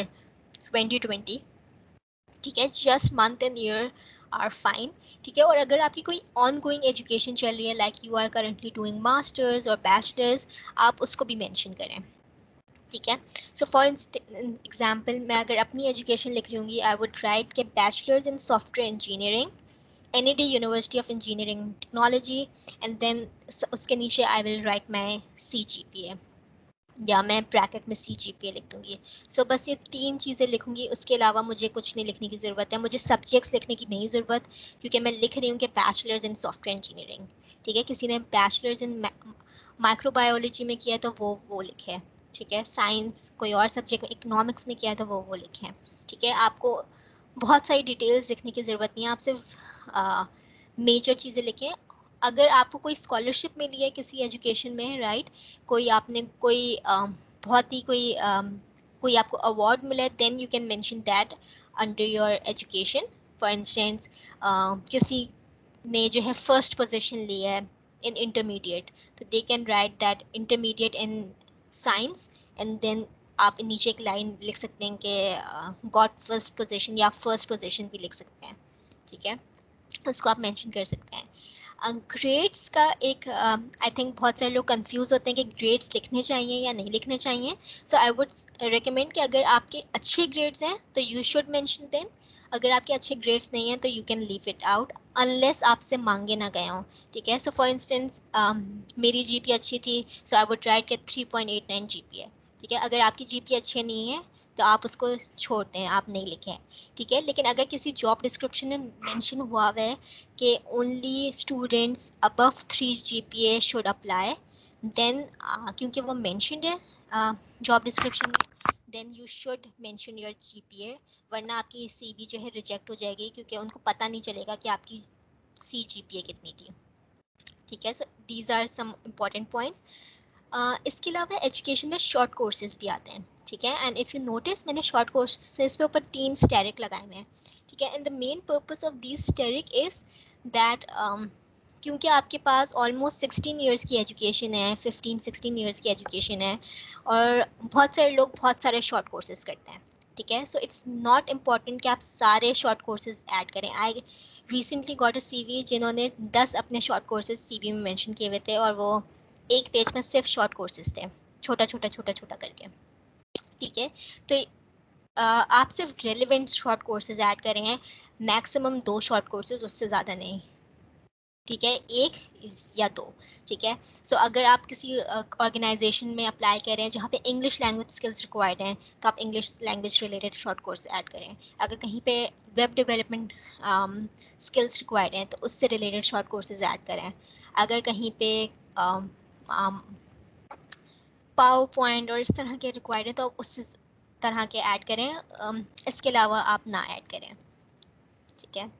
2020, ठीक है, just month and year are fine, ठीक है। और अगर आपकी कोई ऑन गोइंग एजुकेशन चल रही है like you are currently doing masters और बैचलर्स, आप उसको भी मेंशन करें, ठीक है। सो फॉर एग्जांपल मैं अगर अपनी एजुकेशन लिख रही हूँगी, आई वुड राइट के bachelors in software engineering NAD university of engineering technology, and then उसके नीचे I will write my CGPA, या मैं ब्रैकेट में CGPA लिख दूँगी। सो बस ये 3 चीज़ें लिखूँगी, उसके अलावा मुझे कुछ नहीं लिखने की ज़रूरत है। मुझे सब्जेक्ट्स लिखने की नहीं ज़रूरत, क्योंकि मैं लिख रही हूँ कि बैचलर्स इन सॉफ्टवेयर इंजीनियरिंग, ठीक है। किसी ने बैचलर्स इन माइक्रोबायोलॉजी में किया है तो वो लिखे, ठीक है। साइंस कोई और सब्जेक्ट में, इकोनॉमिक्स में किया है तो वो लिखें, ठीक है। आपको बहुत सारी डिटेल्स लिखने की ज़रूरत नहीं है, आप सिर्फ मेजर चीज़ें लिखें। अगर आपको कोई स्कॉलरशिप मिली है किसी एजुकेशन में, राइट, कोई आपने कोई बहुत ही कोई आपको अवार्ड मिला है, then you can mention that under your education. For instance किसी ने जो है फर्स्ट पोजीशन ली है इन इंटरमीडिएट, तो they can write that intermediate in science, and then आप नीचे एक लाइन लिख सकते हैं कि गॉट फर्स्ट पोजीशन, या फर्स्ट पोजीशन भी लिख सकते हैं, ठीक है, उसको आप मेंशन कर सकते हैं। ग्रेड्स का एक आई थिंक बहुत सारे लोग कंफ्यूज होते हैं कि ग्रेड्स लिखने चाहिए या नहीं लिखने चाहिए। सो आई वुड रिकमेंड कि अगर आपके अच्छे ग्रेड्स हैं तो यू शुड मेंशन देम, अगर आपके अच्छे ग्रेड्स नहीं हैं तो you can leave it out unless आपसे मांगे ना गए हों, ठीक है। सो फॉर इंस्टेंस मेरी GPA अच्छी थी, सो आई वुड राइट के 3.89 GPA, ठीक है। अगर आपकी GPA अच्छी नहीं है तो आप उसको छोड़ते हैं, आप नहीं लिखें, ठीक है। लेकिन अगर किसी जॉब डिस्क्रिप्शन में मेंशन हुआ हुआ है कि only students above 3 GPA should apply, then क्योंकि वो मेंशनड है जॉब डिस्क्रिप्शन में, then you should mention your GPA, वरना आपकी CV जो है रिजेक्ट हो जाएगी, क्योंकि उनको पता नहीं चलेगा कि आपकी CGPA कितनी थी, ठीक है। So these are some important points. इसके अलावा एजुकेशन में शॉर्ट कोर्सेज भी आते हैं, ठीक है। एंड इफ़ यू नोटिस मैंने शॉर्ट कोर्सेज पे ऊपर 3 स्टेरिक लगाए हुए हैं, ठीक है। And the main purpose of this asterisk is that क्योंकि आपके पास ऑलमोस्ट 16 ईयर्स की एजुकेशन है, 15-16 ईयर्स की एजुकेशन है, और बहुत सारे लोग बहुत सारे शॉर्ट कोर्सेज करते हैं, ठीक है। सो इट्स नॉट इम्पॉर्टेंट कि आप सारे शॉर्ट कोर्सेज ऐड करें। I recently got a CV जिन्होंने 10 अपने शॉर्ट कोर्सेज CV में मेंशन किए हुए थे, और वो एक पेज में सिर्फ शॉर्ट कोर्सेज थे, छोटा छोटा छोटा छोटा करके, ठीक है। तो आप सिर्फ रेलिवेंट शॉर्ट कोर्सेज ऐड करें हैं, मैक्सिमम 2 शॉर्ट कोर्सेज, उससे ज़्यादा नहीं, ठीक है, 1 या 2, ठीक है। सो अगर आप किसी ऑर्गेनाइजेशन में अप्लाई कर रहे हैं जहाँ पे इंग्लिश लैंग्वेज स्किल्स रिक्वायर्ड हैं, तो आप English language related short course add करें। अगर कहीं पे वेब डेवलपमेंट स्किल्स रिक्वायर्ड हैं तो उससे रिलेटेड शॉर्ट कोर्सेज ऐड करें। अगर कहीं पे पावर पॉइंट और इस तरह के रिक्वायर्ड है तो आप उस तरह के ऐड करें, इसके अलावा आप ना ऐड करें, ठीक है।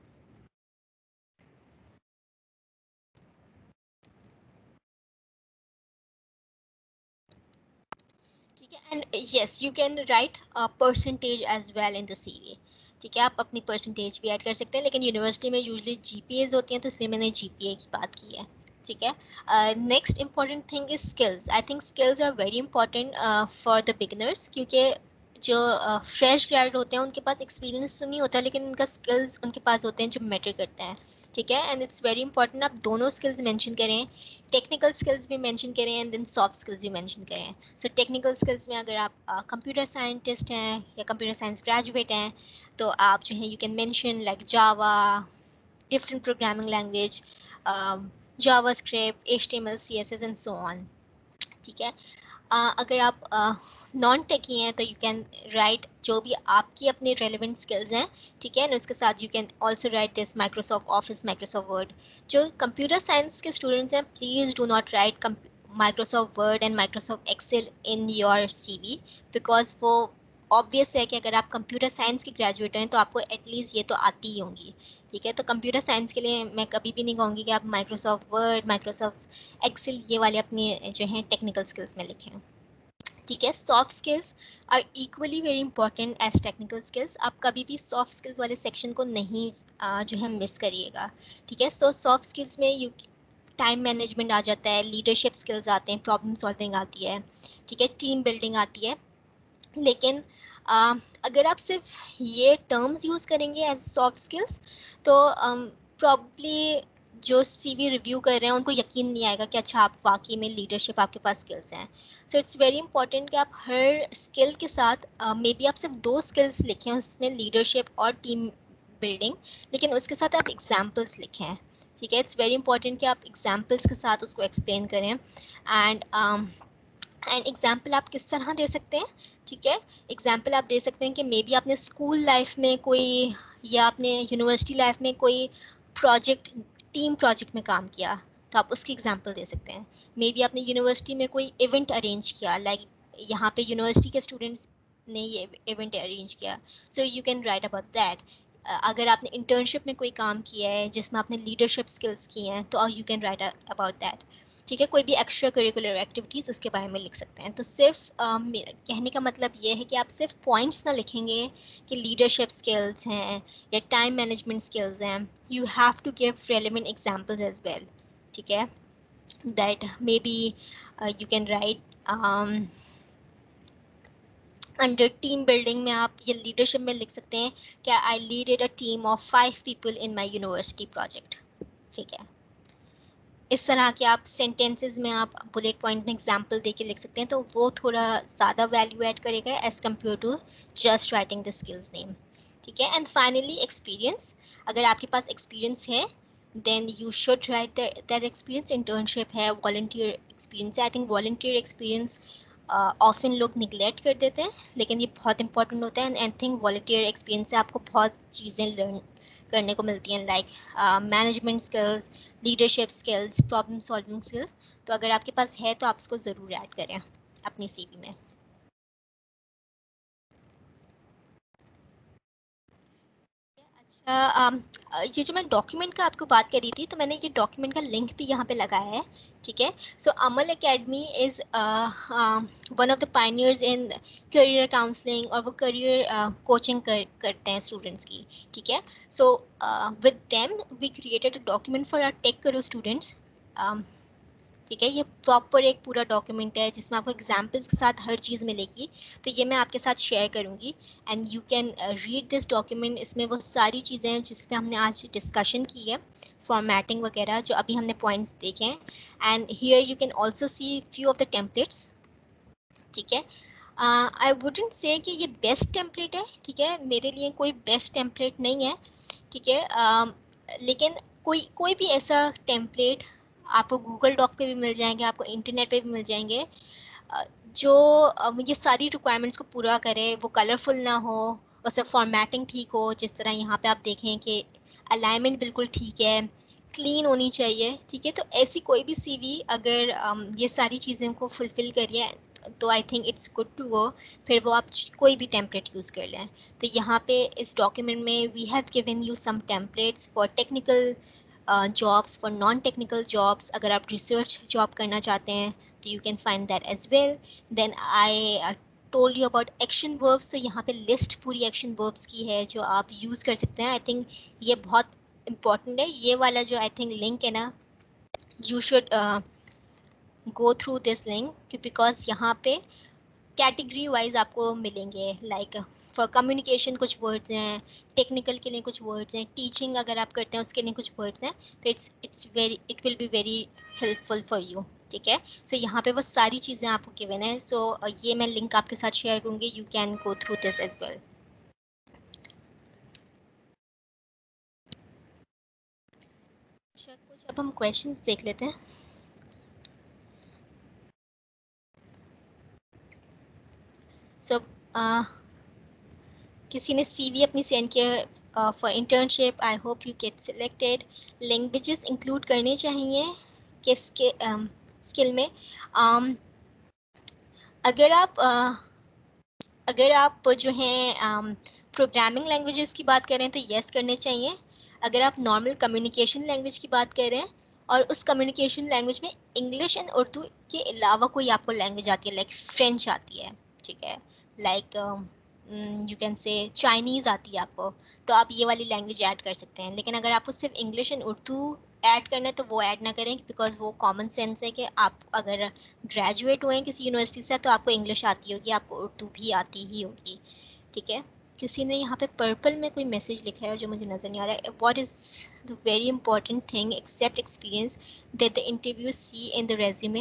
ठीक है, and yes you can write percentage as well in the CV, ठीक है। आप अपनी परसेंटेज भी ऐड कर सकते हैं, लेकिन यूनिवर्सिटी में यूजली GPAs होती हैं, तो इसलिए मैंने GPA की बात की है, ठीक है। Next important thing is skills. I think skills are very important for the beginners, क्योंकि जो फ्रेश ग्रेजुएट होते हैं उनके पास एक्सपीरियंस तो नहीं होता, लेकिन उनका स्किल्स उनके पास होते हैं जो मैटर करते हैं, ठीक है। एंड इट्स वेरी इंपॉर्टेंट आप दोनों स्किल्स मेंशन करें, टेक्निकल स्किल्स भी मेंशन करें एंड देन सॉफ्ट स्किल्स भी मेंशन करें। सो टेक्निकल स्किल्स में अगर आप कंप्यूटर साइंटिस्ट हैं या कंप्यूटर साइंस ग्रेजुएट हैं, तो आप जो है you can mention like Java, different programming language, JavaScript, HTML, CSS and so on, ठीक है। अगर आप नॉन टेकी हैं तो यू कैन राइट जो भी आपकी अपने रेलिवेंट स्किल्स हैं, ठीक है, और उसके साथ you can also write this Microsoft office, Microsoft word. जो कंप्यूटर साइंस के स्टूडेंट्स हैं, please do not write Microsoft word and Microsoft excel in your CV, because वो ऑब्वियस है कि अगर आप कंप्यूटर साइंस के ग्रेजुएट हैं तो आपको एटलीस्ट ये तो आती ही होंगी, ठीक है। तो कंप्यूटर साइंस के लिए मैं कभी भी नहीं कहूँगी कि आप माइक्रोसॉफ्ट वर्ड, माइक्रोसॉफ्ट एक्सेल ये वाले अपने जो हैं टेक्निकल स्किल्स में लिखें, ठीक है। Soft skills are equally very important as technical skills. आप कभी भी सॉफ्ट स्किल्स वाले सेक्शन को नहीं जो है मिस करिएगा, ठीक है। सो सॉफ्ट स्किल्स में यू टाइम मैनेजमेंट आ जाता है, लीडरशिप स्किल्स आते हैं, प्रॉब्लम सॉल्विंग आती है, ठीक है, टीम बिल्डिंग आती है। लेकिन अगर आप सिर्फ ये टर्म्स यूज़ करेंगे एज सॉफ्ट स्किल्स तो प्रॉब्ली जो सीवी रिव्यू कर रहे हैं उनको यकीन नहीं आएगा कि अच्छा आप वाकई में लीडरशिप आपके पास स्किल्स हैं। सो इट्स वेरी इंपॉर्टेंट कि आप हर स्किल के साथ मे बी आप सिर्फ 2 स्किल्स लिखें उसमें, लीडरशिप और टीम बिल्डिंग, लेकिन उसके साथ आप एग्जाम्पल्स लिखें, ठीक है। इट्स वेरी इंपॉर्टेंट कि आप एग्जाम्पल्स के साथ उसको एक्सप्लेन करें। एंड एग्जाम्पल आप किस तरह दे सकते हैं, ठीक है। एग्जाम्पल आप दे सकते हैं कि मे बी आपने स्कूल लाइफ में कोई या आपने यूनिवर्सिटी लाइफ में कोई प्रोजेक्ट, टीम प्रोजेक्ट में काम किया, तो आप उसकी एग्जाम्पल दे सकते हैं। मे बी आपने यूनिवर्सिटी में कोई इवेंट अरेंज किया, लाइक यहाँ पे यूनिवर्सिटी के स्टूडेंट्स ने ये इवेंट अरेंज किया, so you can write about that. अगर आपने इंटर्नशिप में कोई काम किया है जिसमें आपने लीडरशिप स्किल्स की हैं तो you can write about that, ठीक है। कोई भी एक्स्ट्रा करिकुलर एक्टिविटीज़ उसके बारे में लिख सकते हैं। तो सिर्फ कहने का मतलब ये है कि आप सिर्फ पॉइंट्स ना लिखेंगे कि लीडरशिप स्किल्स हैं या टाइम मैनेजमेंट स्किल्स हैं, you have to give relevant examples as well, ठीक है। That maybe you can write under team building में आप ये लीडरशिप में लिख सकते हैं कि I leaded a team of 5 people in my university project, ठीक है। इस तरह के आप सेंटेंसेस में आप बुलेट पॉइंट में एग्जांपल देके लिख सकते हैं, तो वो थोड़ा ज़्यादा वैल्यू ऐड करेगा as compare to just writing the skills name, ठीक है। एंड फाइनली एक्सपीरियंस, अगर आपके पास एक्सपीरियंस है then you should write that experience, internship है, वॉलंटियर एक्सपीरियंस है। I think volunteer experience often लोग निगलेक्ट कर देते हैं, लेकिन ये बहुत इंपॉर्टेंट होता है। And I think volunteer experience से आपको बहुत चीज़ें लर्न करने को मिलती हैं, like management skills, leadership skills, problem solving skills. तो अगर आपके पास है तो आप उसको ज़रूर ऐड करें अपनी सीवी में। ये जो मैं डॉक्यूमेंट का आपको बात करी थी, तो मैंने ये डॉक्यूमेंट का लिंक भी यहाँ पे लगाया है, ठीक है। So Amal academy is one of the pioneers in career counselling, और वो करियर कोचिंग करते हैं स्टूडेंट्स की, ठीक है। So with them we created a document for our tech करो स्टूडेंट्स, ठीक है। ये प्रॉपर एक पूरा डॉक्यूमेंट है जिसमें आपको एग्जाम्पल्स के साथ हर चीज़ मिलेगी, तो ये मैं आपके साथ शेयर करूँगी and you can read this document. इसमें वो सारी चीज़ें हैं जिस पे हमने आज डिस्कशन की है, फॉर्मेटिंग वगैरह जो अभी हमने पॉइंट्स देखे हैं। And here you can also see few of the templates, ठीक है। आई वुडेंट से कि ये बेस्ट टेम्पलेट है, ठीक है, मेरे लिए कोई बेस्ट टेम्पलेट नहीं है, ठीक है। लेकिन कोई कोई भी ऐसा टेम्पलेट आपको गूगल डॉक पे भी मिल जाएंगे, आपको इंटरनेट पे भी मिल जाएंगे, जो ये सारी रिक्वायरमेंट्स को पूरा करे, वो कलरफुल ना हो, उससे फॉर्मेटिंग ठीक हो, जिस तरह यहाँ पे आप देखें कि अलाइनमेंट बिल्कुल ठीक है, क्लीन होनी चाहिए, ठीक है। तो ऐसी कोई भी सीवी अगर ये सारी चीज़ें को फुलफ़िल करिए तो I think it's good to go, फिर वो आप कोई भी टेम्पलेट यूज़ कर लें। तो यहाँ पे इस डॉक्यूमेंट में we have given you some templates for technical jobs, for non technical jobs. अगर आप रिसर्च जॉब करना चाहते हैं तो you can find that as well. Then I told you about action verbs, तो यहाँ पे लिस्ट पूरी एक्शन वर्ब्स की है जो आप यूज़ कर सकते हैं। आई थिंक ये बहुत इम्पॉर्टेंट है, ये वाला जो आई थिंक लिंक है ना, you should go through this link, because यहाँ पे कैटेगरी वाइज आपको मिलेंगे, लाइक फॉर कम्युनिकेशन कुछ वर्ड्स हैं, टेक्निकल के लिए कुछ वर्ड्स हैं, टीचिंग अगर आप करते हैं उसके लिए कुछ वर्ड्स हैं, तो it will be very helpful for you, ठीक है। सो यहाँ पे वो सारी चीज़ें आपको गिवन है, सो ये मैं लिंक आपके साथ शेयर करूँगी, you can go through this as well. कुछ अब हम क्वेश्चंस देख लेते हैं। सो किसी ने सीवी अपनी सेंड किया for internship, I hope you get selected. Languages include करने चाहिए किसके स्किल में। अगर आप अगर आप जो हैं प्रोग्रामिंग लैंग्वेजेस की बात करें तो यस करने चाहिए। अगर आप नॉर्मल कम्युनिकेशन लैंग्वेज की बात करें और उस कम्युनिकेशन लैंग्वेज में इंग्लिश एंड उर्दू के अलावा कोई आपको लैंग्वेज आती है, लाइक फ्रेंच आती है, ठीक है, like you can say Chinese आती है आपको, तो आप ये वाली लैंग्वेज ऐड कर सकते हैं। लेकिन अगर आपको सिर्फ इंग्लिश एंड उर्दू ऐड करना है तो वो ऐड ना करें, बिकॉज वो कॉमन सेंस है कि आप अगर ग्रेजुएट हुए हैं किसी यूनिवर्सिटी से तो आपको इंग्लिश आती होगी, आपको उर्दू भी आती ही होगी, ठीक है। किसी ने यहाँ पे पर्पल में कोई मैसेज लिखा है जो मुझे नज़र नहीं आ रहा है। What is the very important thing except experience that the interview see in the resume,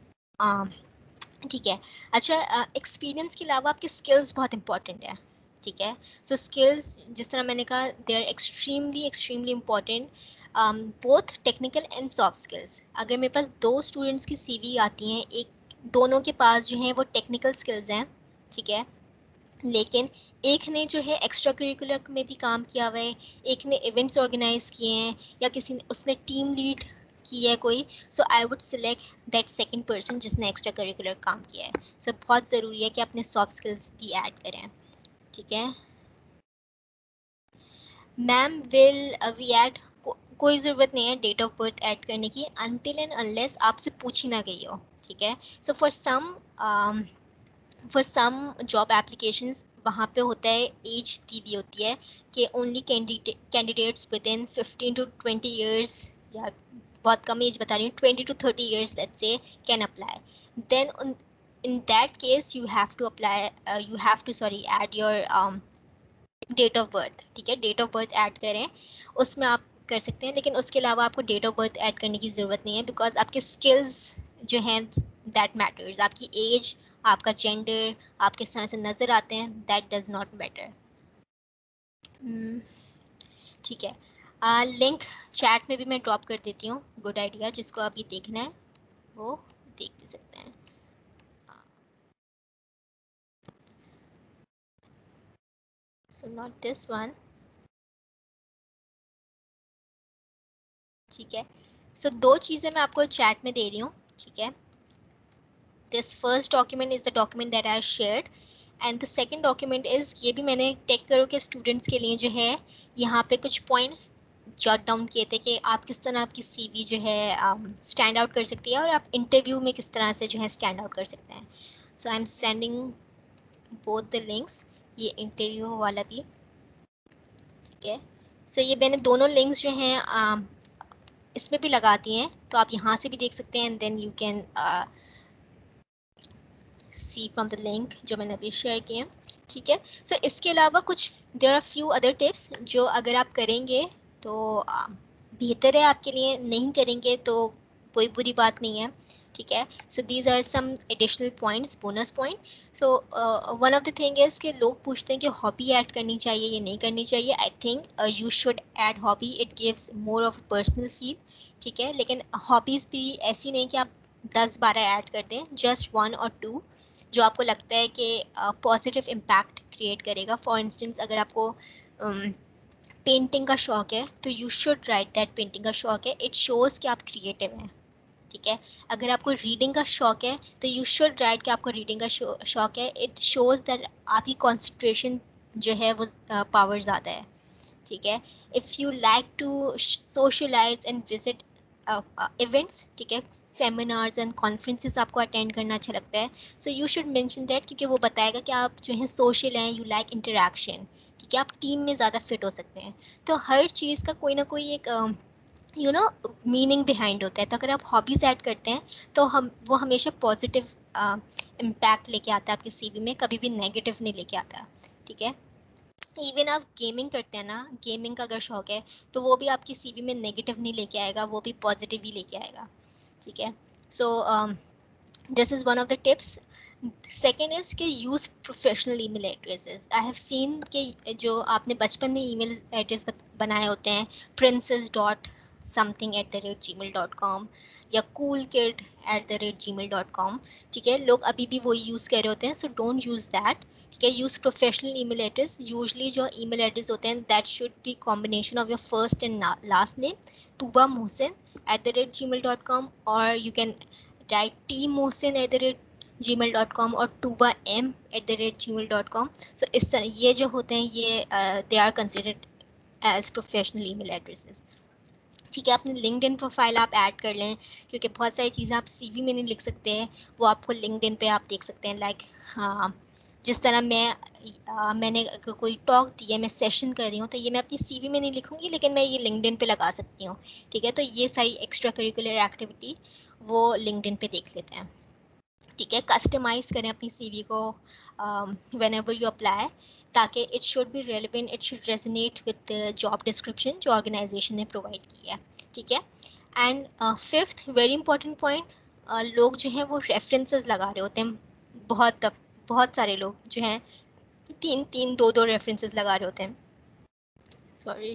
ठीक है। अच्छा, एक्सपीरियंस के अलावा आपके स्किल्स बहुत इंपॉर्टेंट है, ठीक है। सो स्किल्स जिस तरह मैंने कहा they are extremely extremely important, both technical and soft skills. अगर मेरे पास दो स्टूडेंट्स की सीवी आती हैं, एक दोनों के पास जो हैं वो टेक्निकल स्किल्स हैं, ठीक है, लेकिन एक ने जो है एक्स्ट्रा करिकुलर में भी काम किया हुआ है, एक ने इवेंट्स ऑर्गेनाइज किए हैं, या किसी ने उसने टीम लीड की है कोई, so I would select that second person जिसने एक्स्ट्रा करिकुलर काम किया है। सो बहुत ज़रूरी है कि अपने सॉफ्ट स्किल्स भी ऐड करें, ठीक है। मैम विल वी ऐड, कोई ज़रूरत नहीं है डेट ऑफ बर्थ ऐड करने की अनटिल एंड अनलेस आपसे पूछी ना गई हो, ठीक है। So for some job applications वहाँ पे होता है, एज दी हुई होती है कि only candidates with in 15 to 20 years, या बहुत कम एज बता रही हूँ, 20 to 30 years let's say can apply. Then in that case you have to apply, you have to sorry add your date of birth, ठीक है। डेट ऑफ बर्थ ऐड करें, उसमें आप कर सकते हैं, लेकिन उसके अलावा आपको डेट ऑफ बर्थ ऐड करने की ज़रूरत नहीं है, बिकॉज आपके स्किल्स जो हैं दैट मैटर्स, आपकी एज, आपका जेंडर, आप किस तरह से नज़र आते हैं, दैट डज नॉट मैटर, ठीक है। लिंक चैट में भी मैं ड्रॉप कर देती हूँ, गुड आइडिया, जिसको अभी देखना है वो देख भी सकते हैं। सो नॉट दिस वन, ठीक है। सो दो चीज़ें मैं आपको चैट में दे रही हूँ, ठीक है। This first document is the document that I shared, and the second document is, ये भी मैंने टेक करो के स्टूडेंट्स के लिए जो है यहाँ पे कुछ पॉइंट्स जॉट डाउन किए थे कि आप किस तरह आपकी सीवी जो है स्टैंड आउट कर सकती है और आप इंटरव्यू में किस तरह से जो है स्टैंड आउट कर सकते हैं। So I am sending both the links, ये इंटरव्यू वाला भी, ठीक है। सो ये मैंने दोनों लिंक्स जो हैं इसमें भी लगा दिए हैं, तो आप यहाँ से भी देख सकते हैं, and then you can see from the link जो मैंने अभी शेयर किए हैं, ठीक है। सो इसके अलावा कुछ there are few other tips जो अगर आप करेंगे तो बेहतर है आपके लिए, नहीं करेंगे तो कोई बुरी बात नहीं है, ठीक है। So these are some additional points, bonus point. So one of the thing is कि लोग पूछते हैं कि हॉबी ऐड करनी चाहिए या नहीं करनी चाहिए। I think you should add hobby, it gives more of personal feel, ठीक है। लेकिन हॉबीज़ भी ऐसी नहीं कि आप 10-12 ऐड कर दें, जस्ट 1 or 2 जो आपको लगता है कि पॉजिटिव इम्पैक्ट क्रिएट करेगा। फॉर इंस्टेंस अगर आपको पेंटिंग का शौक है तो you should write that painting का शौक है, इट शोज़ कि आप क्रिएटिव हैं, ठीक है। अगर आपको रीडिंग का शौक है तो यू शुड राइट कि आपको रीडिंग का शौक है, इट शोज़ दैट आपकी कॉन्सेंट्रेशन जो है वो पावर ज़्यादा है, ठीक है। If you like to socialize and visit events, ठीक है, सेमिनार्स एंड कॉन्फ्रेंसेस आपको अटेंड करना अच्छा लगता है, so you should mention that, क्योंकि वो बताएगा कि आप जो है सोशल हैं, यू लाइक इंटरेक्शन, ठीक है, आप टीम में ज़्यादा फिट हो सकते हैं। तो हर चीज़ का कोई ना कोई एक यू नो मीनिंग बिहाइंड होता है। तो अगर आप हॉबीज़ ऐड करते हैं तो हम वो हमेशा पॉजिटिव इम्पैक्ट लेके आता है आपकी सीवी में, कभी भी नेगेटिव नहीं लेके आता, ठीक है। इवन आप गेमिंग करते हैं ना, गेमिंग का अगर शौक है तो वो भी आपकी सीवी में नेगेटिव नहीं लेके आएगा, वो भी पॉजिटिव ही लेके आएगा, ठीक है। So this is one of the tips. Second is कि use professional email addresses. I have seen कि जो आपने बचपन में ईमेल एड्रेस बनाए होते हैं, princess.something@gmail.com या coolkid@gmail.com, ठीक है, लोग अभी भी वो यूज़ कर रहे होते हैं, सो डोंट यूज़ दैट, ठीक है। Use professional email address. Usually जो ईमेल एड्रेस होते हैं that should be combination of your first and last name, tuba mohsin@gmail.com, और you can right tmohsin@ gmail.com और tuba@gmail.com. So इस तरह ये जो होते हैं ये they are considered as professional email addresses. ठीक है, अपनी लिंक्डइन प्रोफाइल आप ऐड कर लें, क्योंकि बहुत सारी चीज़ें आप सीवी में नहीं लिख सकते हैं, वो आपको लिंक्डइन पे आप देख सकते हैं. लाइक जिस तरह मैंने अगर कोई टॉक दी है, मैं सेशन कर रही हूँ, तो ये मैं अपनी सीवी में नहीं लिखूंगी, लेकिन मैं ये लिंक्डइन पे लगा सकती हूँ. ठीक है, तो ये सारी एक्स्ट्रा करिकुलर एक्टिविटी वो लिंक्डइन पे देख लेते हैं. ठीक है, कस्टमाइज करें अपनी सीवी को whenever you apply, ताकि it should be relevant, it should resonate with the job description जो organization ने provide की है. ठीक है, and fifth very important point, लोग जो हैं वो references लगा रहे होते हैं. बहुत सारे लोग जो हैं दो references लगा रहे होते हैं. Sorry,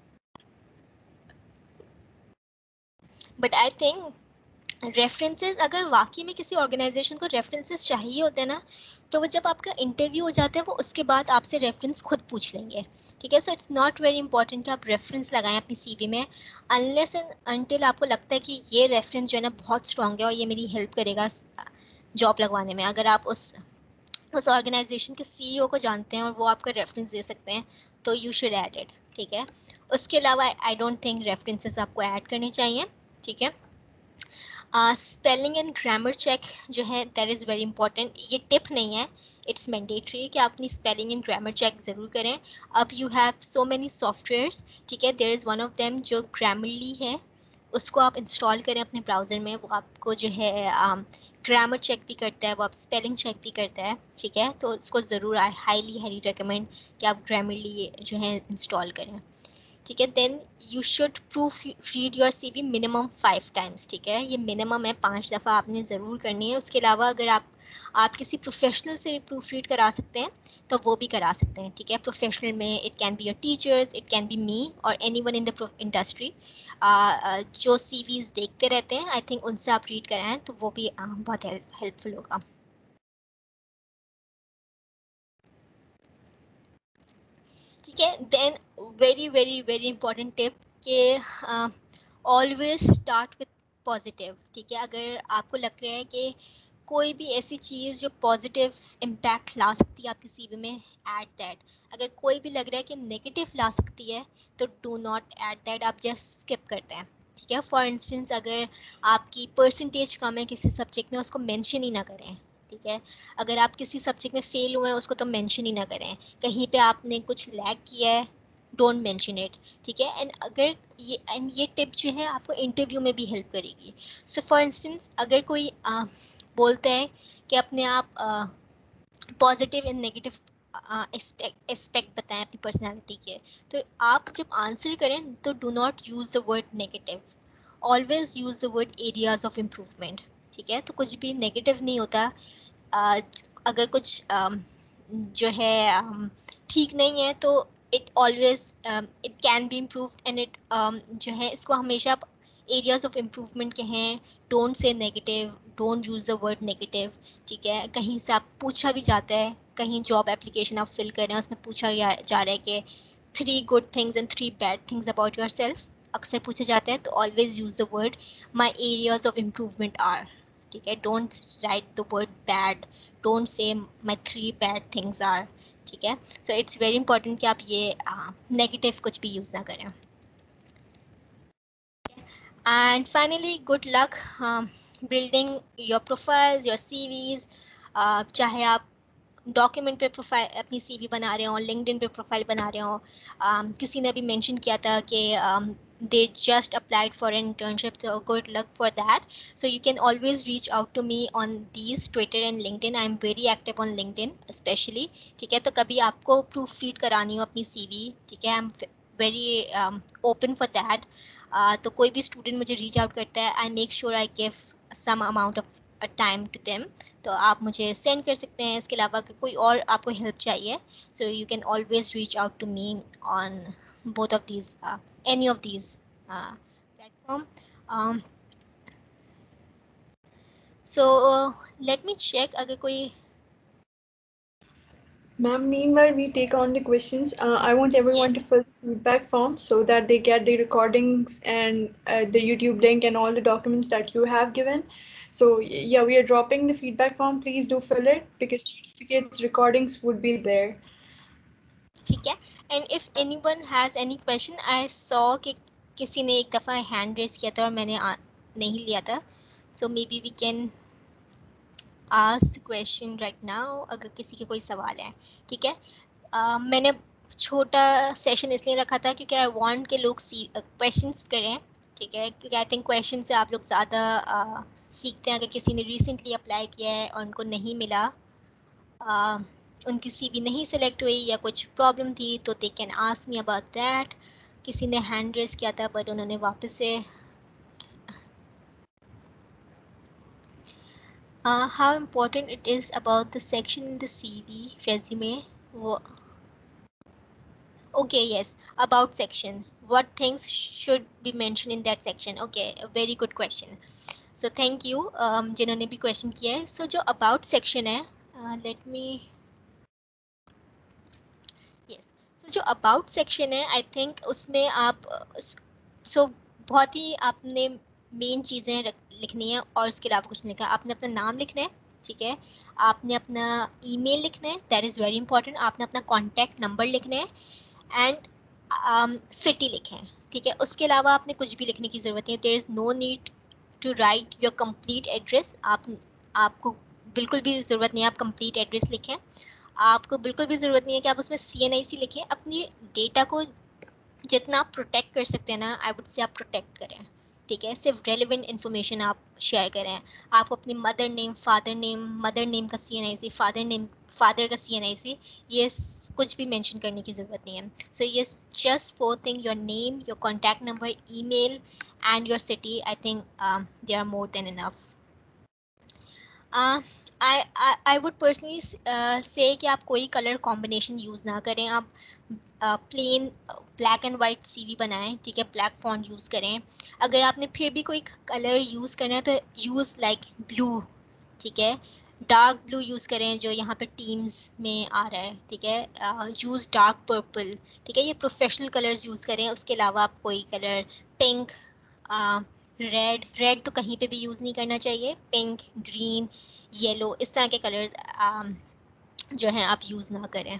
but I think references, अगर वाकई में किसी ऑर्गेनाइजेशन को रेफरेंसेस चाहिए होते हैं ना, तो वो जब आपका इंटरव्यू हो जाता है वो उसके बाद आपसे रेफरेंस खुद पूछ लेंगे. ठीक है, so it's not very important कि आप रेफरेंस लगाएं अपनी सीवी में, अनलेस एंड अनटिल आपको लगता है कि ये रेफरेंस जो है ना बहुत स्ट्रॉन्ग है और ये मेरी हेल्प करेगा जॉब लगवाने में. अगर आप उस ऑर्गेनाइजेशन के सीईओ को जानते हैं और वो आपका रेफरेंस दे सकते हैं, तो यू शुड ऐड इट. ठीक है, उसके अलावा आई डोंट थिंक रेफरेंसेस आपको ऐड करने चाहिए. ठीक है, स्पेलिंग एंड ग्रामर चेक जो है दैट इज़ वेरी इंपॉर्टेंट. ये टिप नहीं है, इट्स मैंडेटरी कि आप अपनी स्पेलिंग एंड ग्रामर चेक ज़रूर करें. अब you have so many softwares. ठीक है, there is one of them जो ग्रामरली है, उसको आप इंस्टॉल करें अपने ब्राउज़र में. वो आपको जो है ग्रामर चेक भी करता है, वो आप स्पेलिंग चेक भी करता है. ठीक है, तो उसको ज़रूर आई हाईली रिकमेंड कि आप ग्रामरली जो है इंस्टॉल करें. ठीक है, then you should proof read your CV minimum 5 times. ठीक है, ये मिनिमम है, 5 दफ़ा आपने ज़रूर करनी है. उसके अलावा अगर आप किसी प्रोफेशनल से भी प्रूफ रीड करा सकते हैं तो वो भी करा सकते हैं. ठीक है, प्रोफेशनल में it can be your teachers, it can be me और any one in the industry जो सीवीज देखते रहते हैं. आई थिंक उनसे आप रीड कराएं तो वो भी बहुत हेल्पफुल होगा. ठीक है, then very very very important tip कि ऑलवेज स्टार्ट विथ पॉजिटिव. ठीक है, अगर आपको लग रहा है कि कोई भी ऐसी चीज़ जो पॉजिटिव इम्पैक्ट ला सकती है आपकी सीवी में, ऐड दैट. अगर कोई भी लग रहा है कि नेगेटिव ला सकती है तो डू नॉट ऐड दैट, आप जस्ट स्किप करते हैं. ठीक है, फॉर इंस्टेंस अगर आपकी परसेंटेज कम है किसी सब्जेक्ट में, उसको मेंशन ही ना करें. ठीक है, अगर आप किसी सब्जेक्ट में फेल हुए हैं उसको तो मेंशन ही ना करें. कहीं पे आपने कुछ लैग किया है, डोंट मेंशन इट. ठीक है, एंड ये टिप जो है आपको इंटरव्यू में भी हेल्प करेगी. सो फॉर इंस्टेंस अगर कोई बोलते हैं कि अपने आप पॉजिटिव एंड नेगेटिव एस्पेक्ट बताएं अपनी पर्सनालिटी के, तो आप जब आंसर करें तो do not use the word negative, always use the word areas of improvement. ठीक है, तो कुछ भी नेगेटिव नहीं होता. अगर कुछ जो है ठीक नहीं है तो it always it can be improved and it जो है इसको हमेशा आप एरियाज ऑफ इम्प्रूवमेंट कहें. Don't say negative, don't use the word negative. ठीक है, कहीं से आप पूछा भी जाता है, कहीं जॉब एप्लीकेशन आप फिल कर रहे हैं उसमें पूछा जा रहा है कि 3 good things and 3 bad things about your self, अक्सर पूछा जाता है, तो always use the word my areas of improvement are. ठीक है, don't write the word bad, don't say my 3 bad things are. ठीक है, सो इट्स वेरी इंपॉर्टेंट कि आप ये नेगेटिव कुछ भी यूज़ ना करें. And finally good luck building your profiles, your CVs. चाहे आप डॉक्यूमेंट पे प्रोफाइल अपनी सीवी बना रहे हो, लिंक्डइन पे प्रोफाइल बना रहे हो. किसी ने भी मेंशन किया था कि they just applied for an internship, so good luck for that. So you can always reach out to me on these Twitter and LinkedIn. I'm very active on LinkedIn especially. ठीक है, तो कभी आपको प्रूफ रीड करानी हो अपनी सीवी, ठीक है, I'm very open for that. तो कोई भी स्टूडेंट मुझे रीच आउट करता है, I make sure I give some amount of time to them. तो आप मुझे सेंड कर सकते हैं. इसके अलावा अगर कोई और आपको हेल्प चाहिए, so you can always reach out to me on both of these any of these platform. So let me check अगर कोई. Ma'am, meanwhile, we take on the questions. I want everyone to Yes. fill the feedback form so that they get the recordings and the YouTube link and all the documents that you have given. So yeah, we are dropping the feedback form. Please do fill it because certificates recordings would be there. ठीक है. And if anyone has any question, I saw कि किसी ने एक दफ़ा hand raise किया था और मैंने नहीं लिया था. So maybe we can ask the question right now अगर किसी के कोई सवाल है. ठीक है. मैंने छोटा सेशन इसलिए रखा था क्योंकि आई वांट के लोग क्वेश्चंस करें. ठीक है, क्योंकि आई थिंक क्वेश्चन से आप लोग ज़्यादा सीखते हैं. अगर किसी ने रिसेंटली अप्लाई किया है और उनको नहीं मिला, उनकी सीवी नहीं सिलेक्ट हुई या कुछ प्रॉब्लम थी, तो they can ask me about that. किसी ने हैंड रेस किया था बट उन्होंने वापस से how important it is about the section in the CV resume. Okay, yes, about section. What things should be mentioned in that section? Okay, a very good question. So thank you जिन्होंने भी question किया है. So जो about section है, let me, yes. So जो about section है, I think उसमें आप so बहुत ही आपने main चीज़ें लिखनी है और उसके अलावा कुछ नहीं लिखा. आपने अपना नाम लिखना है, ठीक है. आपने अपना email लिखना है, that is very important. आपने अपना contact number लिखना है एंड सिटी लिखें. ठीक है, उसके अलावा आपने कुछ भी लिखने की ज़रूरत नहीं है. There is no need to write your complete address. आपको बिल्कुल भी ज़रूरत नहीं है आप कंप्लीट एड्रेस लिखें. आपको बिल्कुल भी ज़रूरत नहीं है कि आप उसमें CNIC लिखें. अपनी डेटा को जितना आप प्रोटेक्ट कर सकते हैं ना, आई वुड से आप प्रोटेक्ट करें. ठीक है, सिर्फ रेलिवेंट इन्फॉर्मेशन आप शेयर करें. आपको अपनी मदर नेम का CNIC, फादर का CNIC, ये कुछ भी मेंशन करने की ज़रूरत नहीं है. सो ये just 4 thing: your name, your contact number, email and your city. I think they are more than enough. I would personally say कि आप कोई कलर कॉम्बिनेशन यूज़ ना करें. आप plain black and white CV बनाएं. ठीक है, ब्लैक फॉन्ट यूज़ करें. अगर आपने फिर भी कोई कलर यूज़ करना है तो यूज़ लाइक ब्लू. ठीक है, डार्क ब्लू यूज़ करें जो यहाँ पे टीम्स में आ रहा है. ठीक है, यूज़ डार्क पर्पल. ठीक है, ये प्रोफेशनल कलर्स यूज़ करें. उसके अलावा आप कोई कलर पिंक, रेड तो कहीं पे भी यूज़ नहीं करना चाहिए. पिंक, ग्रीन, येलो, इस तरह के कलर्स जो हैं आप यूज़ ना करें.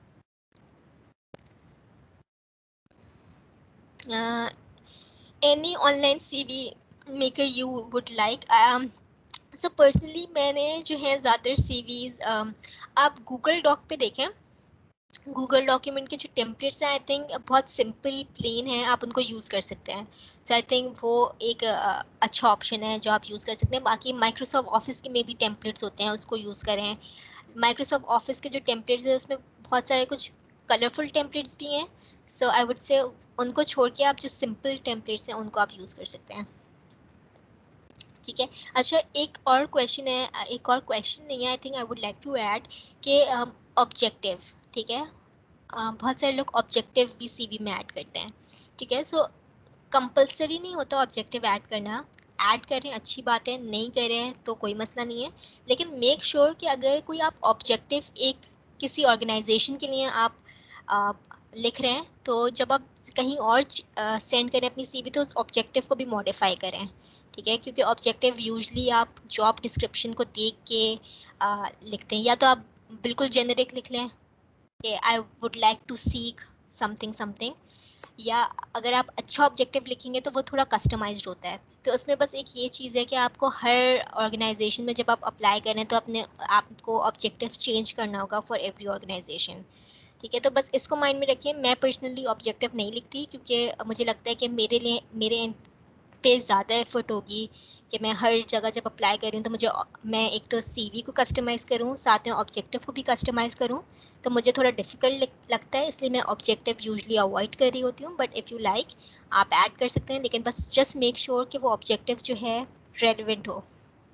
Any online CV maker you would like. So personally मैंने जो है ज़्यादातर CVs आप गूगल डॉक पे देखें. गूगल डॉक्यूमेंट के जो टेम्पलेट्स हैं आई थिंक बहुत सिंपल प्लेन है, आप उनको यूज़ कर सकते हैं. सो आई थिंक वो एक अच्छा ऑप्शन है जो आप यूज़ कर सकते हैं. बाकी माइक्रोसॉफ्ट ऑफिस के में भी टेम्पलेट्स होते हैं, उसको यूज़ करें. माइक्रोसॉफ्ट ऑफिस के जो टेम्पलेट्स हैं उसमें बहुत सारे कुछ कलरफुल टेम्पलेट्स भी हैं. सो आई वुड से उनको छोड़ के आप जो सिंपल टेम्पलेट्स हैं उनको आप यूज़ कर सकते हैं. ठीक है. अच्छा, एक और क्वेश्चन है, एक और क्वेश्चन नहीं है, I think I would like to add कि ऑब्जेक्टिव. ठीक है, बहुत सारे लोग ऑब्जेक्टिव भी CV में ऐड करते हैं. ठीक है, सो कंपलसरी नहीं होता ऑब्जेक्टिव ऐड करना. ऐड करें अच्छी बात है, नहीं करें तो कोई मसला नहीं है. लेकिन मेक श्योर कि अगर कोई आप ऑब्जेक्टिव एक किसी ऑर्गेनाइजेशन के लिए आप लिख रहे हैं तो जब आप कहीं और सेंड करें अपनी CV तो उस ऑब्जेक्टिव को भी मॉडिफाई करें. ठीक है, क्योंकि ऑब्जेक्टिव यूजली आप जॉब डिस्क्रिप्शन को देख के लिखते हैं. या तो आप बिल्कुल जेनरिक लिख लें, I would like to seek something, या अगर आप अच्छा ऑब्जेक्टिव लिखेंगे तो वो थोड़ा कस्टमाइज्ड होता है. तो उसमें बस एक ये चीज़ है कि आपको हर ऑर्गेनाइजेशन में जब आप अप्लाई करें तो आपको ऑब्जेक्टिव चेंज करना होगा फॉर एवरी ऑर्गेनाइजेशन. ठीक है, तो बस इसको माइंड में रखिए. मैं पर्सनली ऑब्जेक्टिव नहीं लिखती क्योंकि मुझे लगता है कि मेरे पे ज़्यादा एफर्ट होगी कि मैं हर जगह जब अप्लाई कर रही हूँ तो मैं एक तो CV को कस्टमाइज़ करूँ, साथ में ऑब्जेक्टिव को भी कस्टमाइज़ करूँ, तो मुझे थोड़ा डिफ़िकल्ट लगता है. इसलिए मैं ऑब्जेक्टिव यूजली अवॉइड कर रही होती हूँ. बट इफ़ यू लाइक आप ऐड कर सकते हैं, लेकिन बस जस्ट मेक श्योर कि वो ऑब्जेक्टिव जो है रेलिवेंट हो.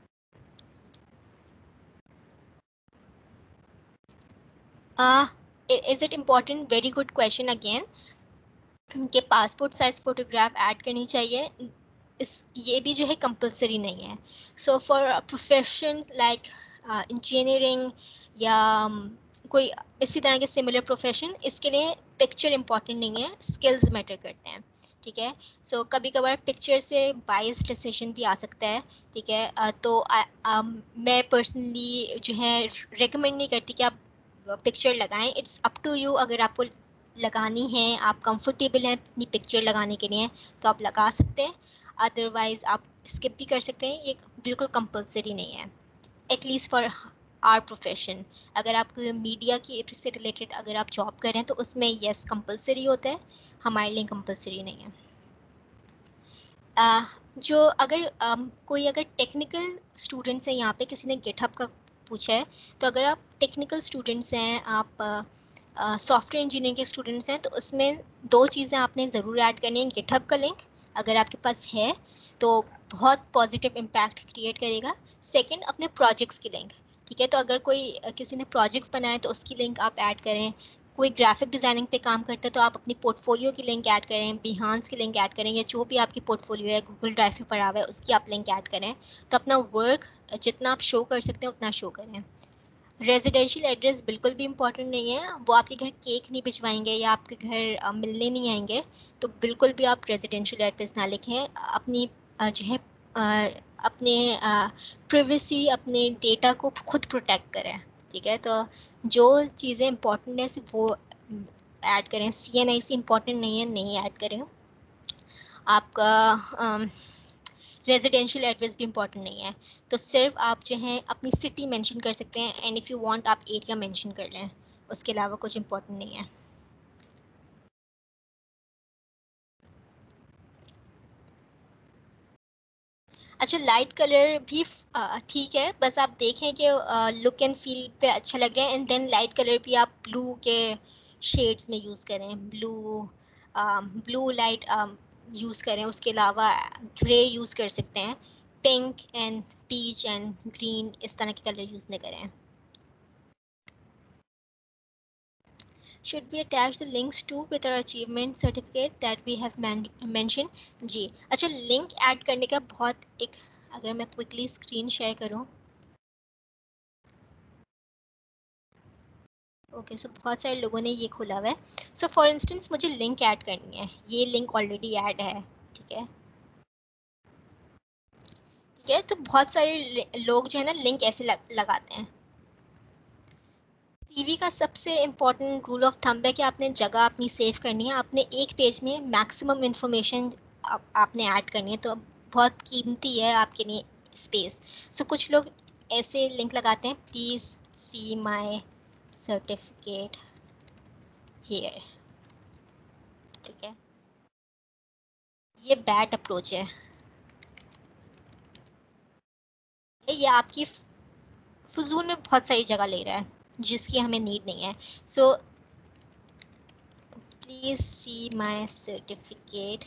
Is it important? Very good question again. कि पासपोर्ट साइज़ फ़ोटोग्राफ ऐड करनी चाहिए, ये भी जो है कंपलसरी नहीं है. So for profession like engineering या कोई इसी तरह के सिमिलर प्रोफेशन, इसके लिए पिक्चर इंपॉर्टेंट नहीं है, स्किल्स मैटर करते हैं. ठीक है। सो कभी कभार पिक्चर से बायस डिसीजन भी आ सकता है, ठीक है। तो मैं पर्सनली जो है रेकमेंड नहीं करती कि आप पिक्चर लगाएं। इट्स अप टू यू, अगर आपको लगानी है, आप कंफर्टेबल हैं अपनी पिक्चर लगाने के लिए, तो आप लगा सकते हैं, अदरवाइज आप स्किप भी कर सकते हैं। ये बिल्कुल कंपलसरी नहीं है, एटलीस्ट फॉर आर प्रोफेशन। अगर आपको मीडिया की से रिलेटेड अगर आप जॉब कर रहे हैं तो उसमें यस कंपलसरी होता है, हमारे लिए कंपलसरी नहीं है। जो अगर कोई अगर टेक्निकल स्टूडेंट्स हैं, यहाँ पे किसी ने गिटहब का पूछा है, तो अगर आप टेक्निकल स्टूडेंट्स हैं, आप सॉफ्टवेयर इंजीनियरिंग के स्टूडेंट्स हैं, तो उसमें दो चीज़ें आपने ज़रूर ऐड करनी है। गिटहब का लिंक अगर आपके पास है तो बहुत पॉजिटिव इम्पैक्ट क्रिएट करेगा। सेकंड, अपने प्रोजेक्ट्स की लिंक, ठीक है। तो अगर कोई किसी ने प्रोजेक्ट्स बनाए तो उसकी लिंक आप ऐड करें। कोई ग्राफिक डिज़ाइनिंग पे काम करता है तो आप अपनी पोर्टफोलियो की लिंक ऐड करें, बिहांस की लिंक ऐड करें, या जो भी आपकी पोर्टफोलियो है गूगल ड्राइव पे पड़ा हुआ है उसकी आप लिंक ऐड करें। तो अपना वर्क जितना आप शो कर सकते हैं उतना शो करें। रेजिडेंशियल एड्रेस बिल्कुल भी इम्पोर्टेंट नहीं है, वो आपके घर केक नहीं भिजवाएंगे या आपके घर मिलने नहीं आएंगे, तो बिल्कुल भी आप रेजिडेंशियल एड्रेस ना लिखें। अपनी जो है अपने प्राइवेसी, अपने डेटा को खुद प्रोटेक्ट करें, ठीक है। तो जो चीज़ें इंपॉर्टेंट है सिर्फ वो ऐड करें। CNIC इम्पॉर्टेंट नहीं है, नहीं ऐड करें। आपका रेजिडेंशियल एड्रेस भी इम्पॉर्टेंट नहीं है, तो सिर्फ आप जो है अपनी सिटी मेंशन कर सकते हैं, एंड इफ़ यू वांट आप एरिया मेंशन कर लें, उसके अलावा कुछ इम्पॉर्टेंट नहीं है। अच्छा, लाइट कलर भी ठीक है, बस आप देखें कि लुक एंड फील पे अच्छा लग रहा है, एंड देन लाइट कलर भी आप ब्लू के शेड्स में यूज़ करें, ब्लू लाइट यूज़ करें। उसके अलावा ग्रे यूज़ कर सकते हैं, pink and peach and green इस तरह के कलर यूज़ नहीं करें। Should we attach the links to with our achievement certificate that we have mentioned? जी, अच्छा, लिंक ऐड करने का बहुत एक, अगर मैं क्विकली स्क्रीन शेयर करूँ, ओके, सो बहुत सारे लोगों ने ये खोला हुआ है। सो फॉर इंस्टेंस मुझे लिंक ऐड करनी है, ये लिंक ऑलरेडी ऐड है, ठीक है, ठीक है। तो बहुत सारे लोग जो है ना लिंक ऐसे लगाते हैं। सीवी का सबसे इम्पोर्टेंट रूल ऑफ थंब है कि आपने जगह अपनी सेव करनी है, आपने एक पेज में मैक्सिमम इंफॉर्मेशन आपने ऐड करनी है, तो बहुत कीमती है आपके लिए स्पेस। सो कुछ लोग ऐसे लिंक लगाते हैं, please see my certificate here, ठीक है। ये बैड अप्रोच है, ये आपकी फजूल में बहुत सारी जगह ले रहा है जिसकी हमें नीड नहीं है। So please see my certificate,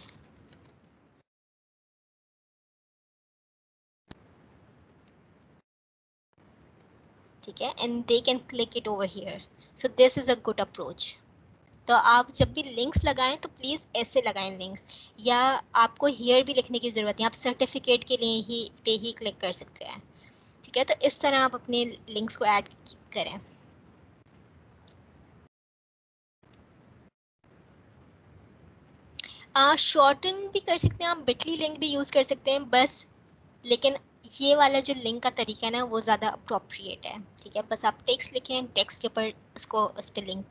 ठीक है, and they can click it over here. So this is a good approach. तो आप जब भी लिंक्स लगाएं तो प्लीज़ ऐसे लगाएं लिंक्स, या आपको हियर भी लिखने की ज़रूरत नहीं, आप सर्टिफिकेट के लिए ही पे ही क्लिक कर सकते हैं, ठीक है। तो इस तरह आप अपने लिंक्स को ऐड करें। शॉर्टन भी कर सकते हैं आप, बिटली लिंक भी यूज़ कर सकते हैं, बस लेकिन ये वाला जो लिंक का तरीका है ना वो ज़्यादा अप्रोप्रिएट है, ठीक है। बस आप टेक्स्ट लिखें, टेक्स्ट के ऊपर उसको उस पर लिंक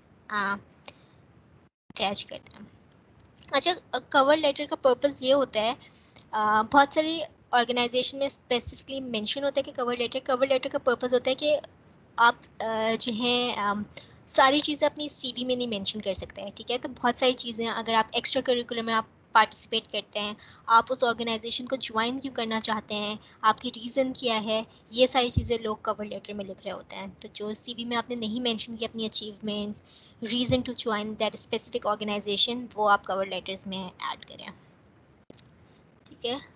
अटैच करते हैं। अच्छा, कवर लेटर का पर्पस ये होता है, बहुत सारी ऑर्गेनाइजेशन में स्पेसिफिकली मेंशन होता है कि कवर लेटर का पर्पस होता है कि आप जो हैं सारी चीज़ें अपनी सीवी में नहीं मेंशन कर सकते हैं, ठीक है। तो बहुत सारी चीज़ें, अगर आप एक्स्ट्रा करिकुलर में आप पार्टिसिपेट करते हैं, आप उस ऑर्गेनाइजेशन को ज्वाइन क्यों करना चाहते हैं, आपकी रीज़न क्या है, ये सारी चीज़ें लोग कवर लेटर में लिख रहे होते हैं। तो जो सीवी में आपने नहीं मेंशन किया अपनी achievements, reason to join that specific organization, वो आप कवर लेटर्स में ऐड करें, ठीक है।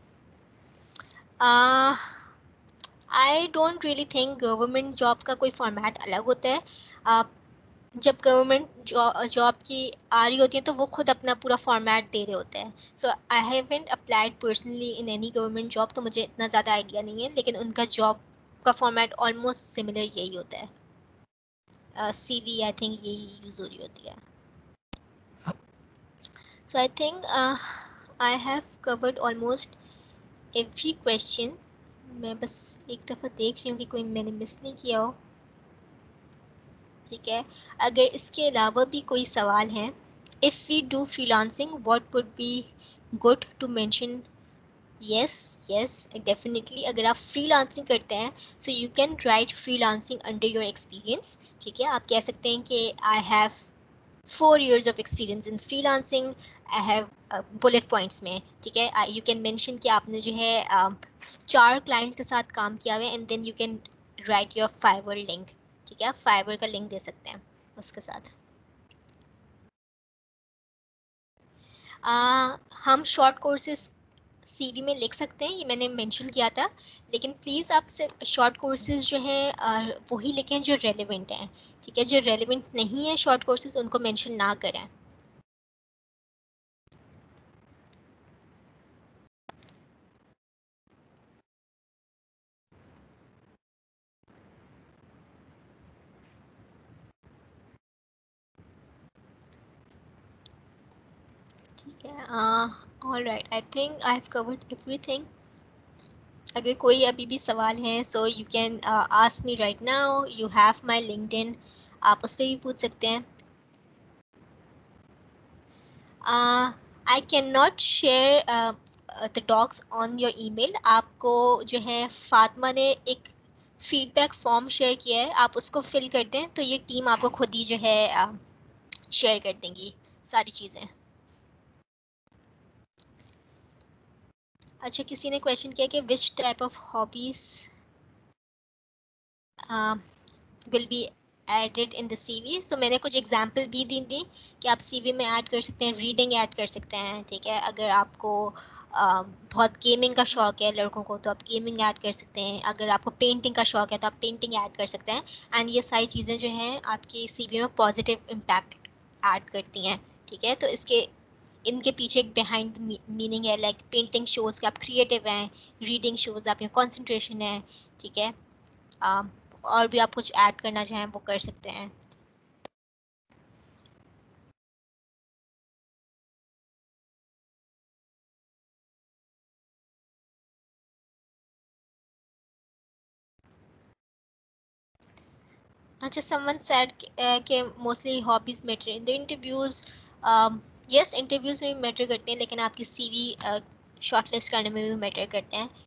I don't really think government job का कोई फॉर्मेट अलग होता है। जब गवर्नमेंट जॉब की आ रही होती है तो वो खुद अपना पूरा फॉर्मेट दे रहे होते हैं। So I haven't applied personally in any government job, तो मुझे इतना ज़्यादा आइडिया नहीं है, लेकिन उनका जॉब का फॉर्मेट ऑलमोस्ट सिमिलर यही होता है। CV आई थिंक यही यूज़ हो रही होती है। So I think I have covered almost every question. मैं बस एक दफ़ा देख रही हूँ कि कोई मैंने मिस नहीं किया हो. ठीक है, अगर इसके अलावा भी कोई सवाल है, if we do freelancing what would be good to mention. Yes definitely, अगर आप फ्रीलांसिंग करते हैं so you can write freelancing under your experience. ठीक है, आप कह सकते हैं कि I have 4 years of experience in freelancing. I have bullet points में. ठीक है, you can mention कि आपने जो है 4 clients के साथ काम किया हुआ है, and then you can write your Fiverr link. ठीक है, आप Fiverr का लिंक दे सकते हैं उसके साथ. हम शॉर्ट कोर्सेज CV में लिख सकते हैं, ये मैंने मेंशन किया था, लेकिन प्लीज़ आप सिर्फ शॉर्ट कोर्सेज जो हैं वही लिखें जो रेलिवेंट हैं. ठीक है, जो रेलिवेंट नहीं है शॉर्ट कोर्सेज उनको मेंशन ना करें. ठीक है, all right, I think I have covered everything. अगर कोई अभी भी सवाल है so you can ask me right now. You have my LinkedIn, आप उस पर भी पूछ सकते हैं. I cannot share the docs on your email. आपको जो है फातिमा ने एक फीडबैक फॉर्म शेयर किया है, आप उसको फिल कर दें तो ये टीम आपको खुद ही जो है शेयर कर देंगी सारी चीज़ें. अच्छा, किसी ने क्वेश्चन किया कि which type of hobbies will be added in the CV. So मैंने कुछ एग्जांपल भी दी थी कि आप CV में ऐड कर सकते हैं, रीडिंग ऐड कर सकते हैं. ठीक है, अगर आपको बहुत गेमिंग का शौक है लड़कों को तो आप गेमिंग ऐड कर सकते हैं. अगर आपको पेंटिंग का शौक है तो आप पेंटिंग ऐड कर सकते हैं. एंड ये सारी चीज़ें जो हैं आपके CV में पॉजिटिव इम्पैक्ट ऐड करती हैं. ठीक है, तो इनके पीछे एक बिहाइंड मीनिंग है. लाइक पेंटिंग शोज़ कि आप क्रिएटिव हैं, रीडिंग शोज़ आप में कॉन्सेंट्रेशन है. ठीक है, और भी आप कुछ ऐड करना चाहें वो कर सकते हैं. अच्छा, someone said कि mostly hobbies matter in the interviews. Yes, interviews में भी मैटर करते हैं, लेकिन आपकी CV शॉर्टलिस्ट करने में भी मैटर करते हैं.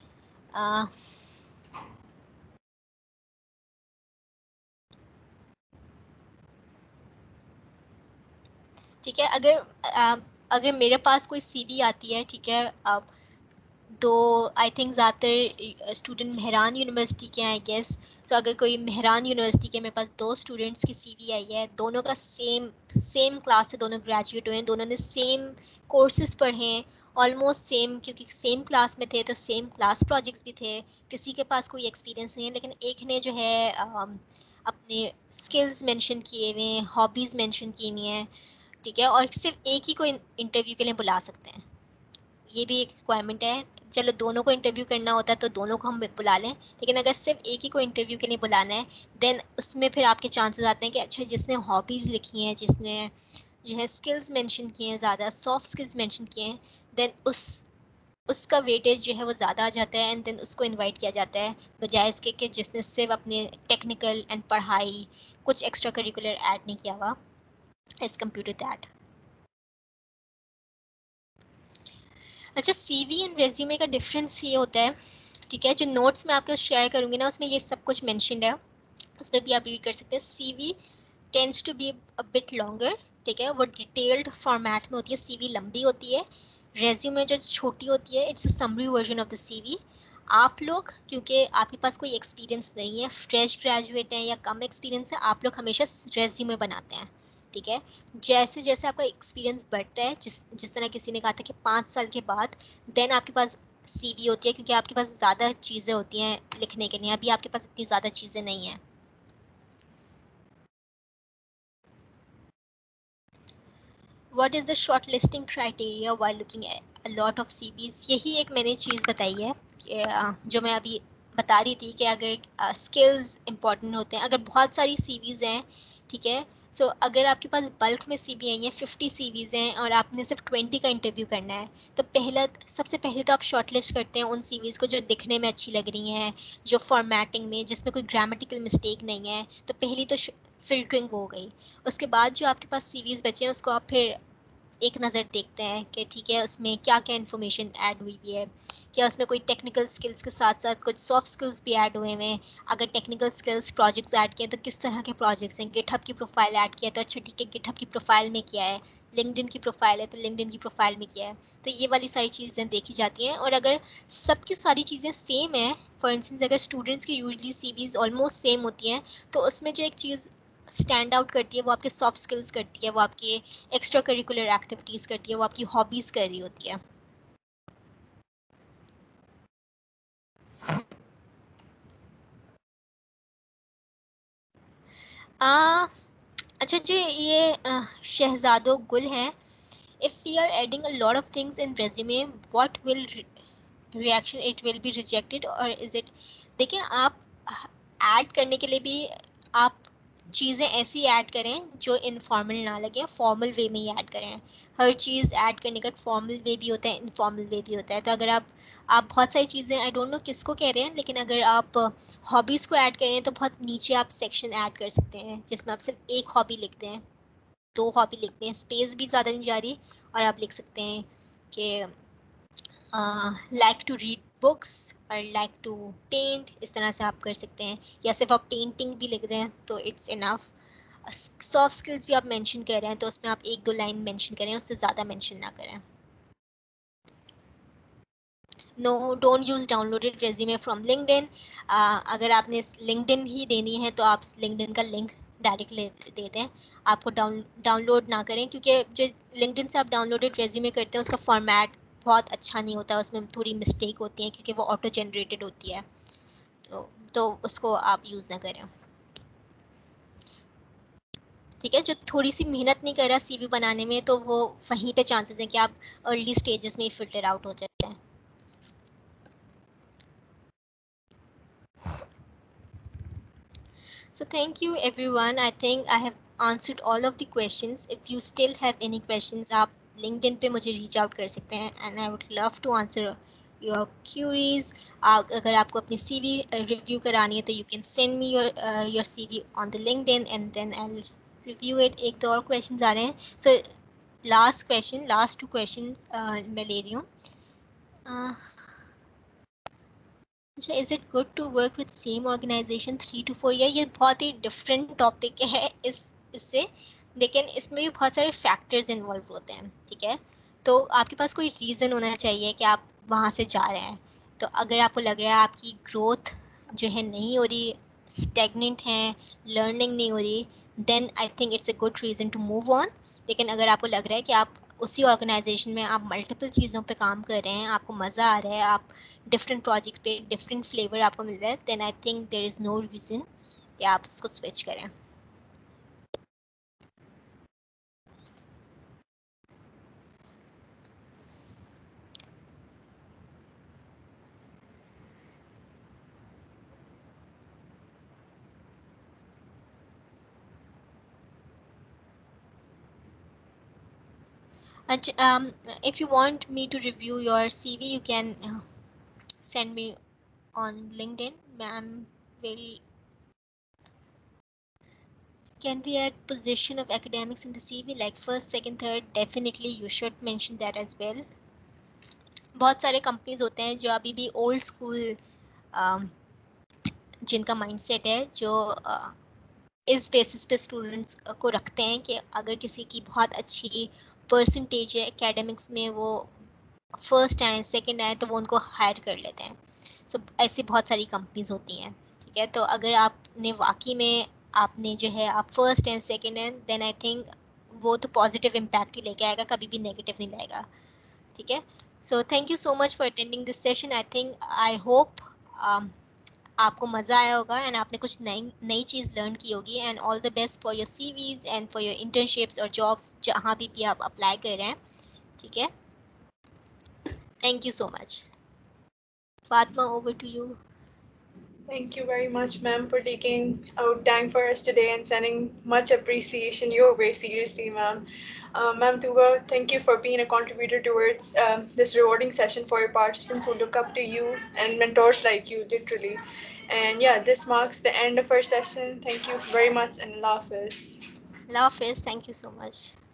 ठीक है, अगर मेरे पास कोई CV आती है, ठीक है, तो आई थिंक ज़्यादातर स्टूडेंट मेहरान यूनिवर्सिटी के हैं, आई गेस. सो अगर कोई मेहरान यूनिवर्सिटी के मेरे पास 2 स्टूडेंट्स की CV आई है, दोनों का सेम क्लास से दोनों ग्रेजुएट हुए हैं, दोनों ने सेम कोर्सेज पढ़े हैं, ऑलमोस्ट सेम, क्योंकि सेम क्लास में थे तो सेम क्लास प्रोजेक्ट्स भी थे. किसी के पास कोई एक्सपीरियंस नहीं है, लेकिन एक ने जो है अपने स्किल्स मेंशन किए हुए हैं, हॉबीज़ मेंशन की हुई हैं. ठीक है, और सिर्फ एक ही को इंटरव्यू के लिए बुला सकते हैं, ये भी एक रिक्वायरमेंट है. चलो, दोनों को इंटरव्यू करना होता है तो दोनों को हम बुला लें, लेकिन अगर सिर्फ एक ही को इंटरव्यू के लिए बुलाना है देन उसमें फिर आपके चांसेस आते हैं कि अच्छा, जिसने हॉबीज़ लिखी हैं, जिसने जो है स्किल्स मेंशन किए हैं, ज़्यादा सॉफ्ट स्किल्स मेंशन किए हैं, देन उसका वेटेज जो है वो ज़्यादा आ जाता है, एंड देन उसको इनवाइट किया जाता है, बजाय इसके कि जिसने सिर्फ अपने टेक्निकल एंड पढ़ाई कुछ एक्स्ट्रा करिकुलर ऐड नहीं किया हुआ एज कम्पेयर टू दैट. अच्छा, CV एंड रेज्यूमे का डिफरेंस ये होता है. ठीक है, जो नोट्स मैं आपके शेयर करूँगी ना उसमें ये सब कुछ मेंशन्ड है, उसमें भी आप रीड कर सकते हैं. CV tends to be a bit longer. ठीक है, वो डिटेल्ड फॉर्मेट में होती है, CV लंबी होती है. रेज्यूमे जो छोटी होती है, it's a summary version of the CV. आप लोग, क्योंकि आपके पास कोई एक्सपीरियंस नहीं है, फ्रेश ग्रेजुएट हैं या कम एक्सपीरियंस है, आप लोग हमेशा रेज्यूमे बनाते हैं. ठीक है, जैसे जैसे आपका एक्सपीरियंस बढ़ता है, जिस तरह किसी ने कहा था कि 5 साल के बाद देन आपके पास CV होती है, क्योंकि आपके पास ज़्यादा चीज़ें होती हैं लिखने के लिए. अभी आपके पास इतनी ज़्यादा चीज़ें नहीं हैं. What is the shortlisting criteria while looking at a lot of CVs? यही एक मैंने चीज़ बताई है जो मैं अभी बता रही थी कि अगर स्किल्स इम्पॉर्टेंट होते हैं, अगर बहुत सारी CVs हैं ठीक है। सो अगर आपके पास बल्क में सीवी आई हैं, 50 सीवीज हैं और आपने सिर्फ 20 का इंटरव्यू करना है, तो सबसे पहले तो आप शॉर्टलिस्ट करते हैं उन सीवीज को जो दिखने में अच्छी लग रही हैं, जो फॉर्मेटिंग में, जिसमें कोई ग्रामेटिकल मिस्टेक नहीं है, तो पहली तो फिल्टरिंग हो गई। उसके बाद जो आपके पास सीवीज बचे हैं उसको आप फिर एक नज़र देखते हैं कि ठीक है उसमें क्या क्या इन्फॉर्मेशन ऐड हुई हुई है, क्या उसमें कोई टेक्निकल स्किल्स के साथ साथ कुछ सॉफ्ट स्किल्स भी ऐड हुए हैं। अगर टेक्निकल स्किल्स प्रोजेक्ट्स ऐड किए तो किस तरह के प्रोजेक्ट्स हैं, गिटहब की प्रोफाइल ऐड किया तो अच्छा ठीक है गिटहब की प्रोफाइल में क्या है, लिंक्डइन की प्रोफाइल है तो लिंक्डइन की प्रोफाइल में क्या है। तो ये वाली सारी चीज़ें देखी जाती हैं। और अगर सबकी सारी चीज़ें सेम है, फॉर इंस्टेंस अगर स्टूडेंट्स की यूजली सीवीज ऑलमोस्ट सेम होती हैं, तो उसमें जो एक चीज़ स्टैंड आउट करती है वो आपके सॉफ्ट स्किल्स करती है, वो आपके एक्स्ट्रा करिकुलर एक्टिविटीज़ करती है, वो आपकी हॉबीज़ कर रही होती है। अच्छा जी, ये शहजादो गुल हैं, if we are adding a lot of things in resume, what will reaction it will be rejected or is it। देखिए आप ऐड करने के लिए भी आप चीज़ें ऐसी ऐड करें जो इनफॉर्मल ना लगे, फॉर्मल वे में ही ऐड करें। हर चीज़ ऐड करने का एक फॉर्मल वे भी होता है, इनफॉर्मल वे भी होता है। तो अगर आप बहुत सारी चीज़ें, आई डोंट नो किसको कह रहे हैं, लेकिन अगर आप हॉबीज़ को ऐड करें तो बहुत नीचे आप सेक्शन ऐड कर सकते हैं जिसमें आप सिर्फ एक हॉबी लिखते हैं, दो हॉबी लिखते हैं, स्पेस भी ज़्यादा नहीं जा रही, और आप लिख सकते हैं कि लाइक टू रीड बुक्स और लाइक टू पेंट, इस तरह से आप कर सकते हैं। या सिर्फ आप पेंटिंग भी लिख दें तो इट्स इनफ। सॉफ्ट स्किल्स भी आप मेंशन कर रहे हैं तो उसमें आप एक दो लाइन मेंशन करें, उससे ज़्यादा मेंशन ना करें। No, don't use downloaded resume from LinkedIn. अगर आपने लिंक्डइन ही देनी है तो आप लिंक्डइन का लिंक डायरेक्ट दे दें, आपको डाउनलोड ना करें, क्योंकि जो लिंक्डइन से आप डाउनलोडेड रेज्यूमे करते हैं उसका फॉर्मेट बहुत अच्छा नहीं होता, उसमें थोड़ी मिस्टेक होती है क्योंकि वो ऑटो जनरेटेड होती है। तो उसको आप यूज़ ना करें, ठीक है। जो थोड़ी सी मेहनत नहीं कर रहा सीवी बनाने में, तो वो वहीं पे चांसेस हैं कि आप अर्ली स्टेजेस में ही फिल्टर आउट हो जाए। So thank you everyone. I think I have answered all of the questions. If you still have any questions, आप LinkedIn पे मुझे reach out कर सकते हैं and I would love to answer your queries. अगर आपको अपनी CV review करानी है तो you can send me your CV on the LinkedIn and then I'll review it. एक दो और questions आ रहे हैं. So last two questions मैं ले रही हूँ. अच्छा, is it good to work with same organization 3 to 4 year? ये बहुत ही डिफरेंट टॉपिक है इससे, लेकिन इसमें भी बहुत सारे फैक्टर्स इन्वॉल्व होते हैं, ठीक है। तो आपके पास कोई रीज़न होना चाहिए कि आप वहाँ से जा रहे हैं। तो अगर आपको लग रहा है आपकी ग्रोथ जो है नहीं हो रही, स्टेगनेंट हैं, लर्निंग नहीं हो रही, then I think it's a good reason to move on. लेकिन अगर आपको लग रहा है कि आप उसी ऑर्गेनाइजेशन में आप मल्टीपल चीज़ों पे काम कर रहे हैं, आपको मज़ा आ रहा है, आप डिफरेंट प्रोजेक्ट्स पे डिफरेंट फ्लेवर आपको मिल रहा है, then I think there is no reason कि आप उसको स्विच करें। If you want me to review your CV, you can send me on LinkedIn. I'm very. Can we add position of academics in the CV, like first, second, third? Definitely, you should mention that as well. बहुत सारे कंपनीज होते हैं जो अभी भी ओल्ड स्कूल जिनका माइंडसेट है, जो इस बेसिस पे स्टूडेंट्स को रखते हैं कि अगर किसी की बहुत अच्छी परसेंटेज है एकेडमिक्स में, वो फर्स्ट आए सेकंड आए, तो वो उनको हायर कर लेते हैं। सो ऐसी बहुत सारी कंपनीज होती हैं, ठीक है। तो अगर आपने वाकई में आपने जो है आप फर्स्ट एंड सेकंड हैं, देन आई थिंक वो तो पॉजिटिव इम्पैक्ट ही लेके आएगा, कभी भी नेगेटिव नहीं लाएगा, ठीक है। So thank you so much for attending this session. I hope आपको मज़ा आया होगा एंड आपने कुछ नई चीज़ लर्न की होगी। And all the best for your CVs and for your internships और जॉब्स जहाँ भी आप अप्लाई कर रहे हैं, ठीक है। Thank you so much. Fatima, over to you. Thank you very much, ma'am, for taking out time for us today and sending much appreciation your way. Seriously, ma'am. Ma'am Tuba, thank you for being a contributor towards this rewarding session for your participants who look up to you and mentors like you, literally. And yeah, this marks the end of our session. Thank you very much and Allah Hafiz. Love is. Thank you so much.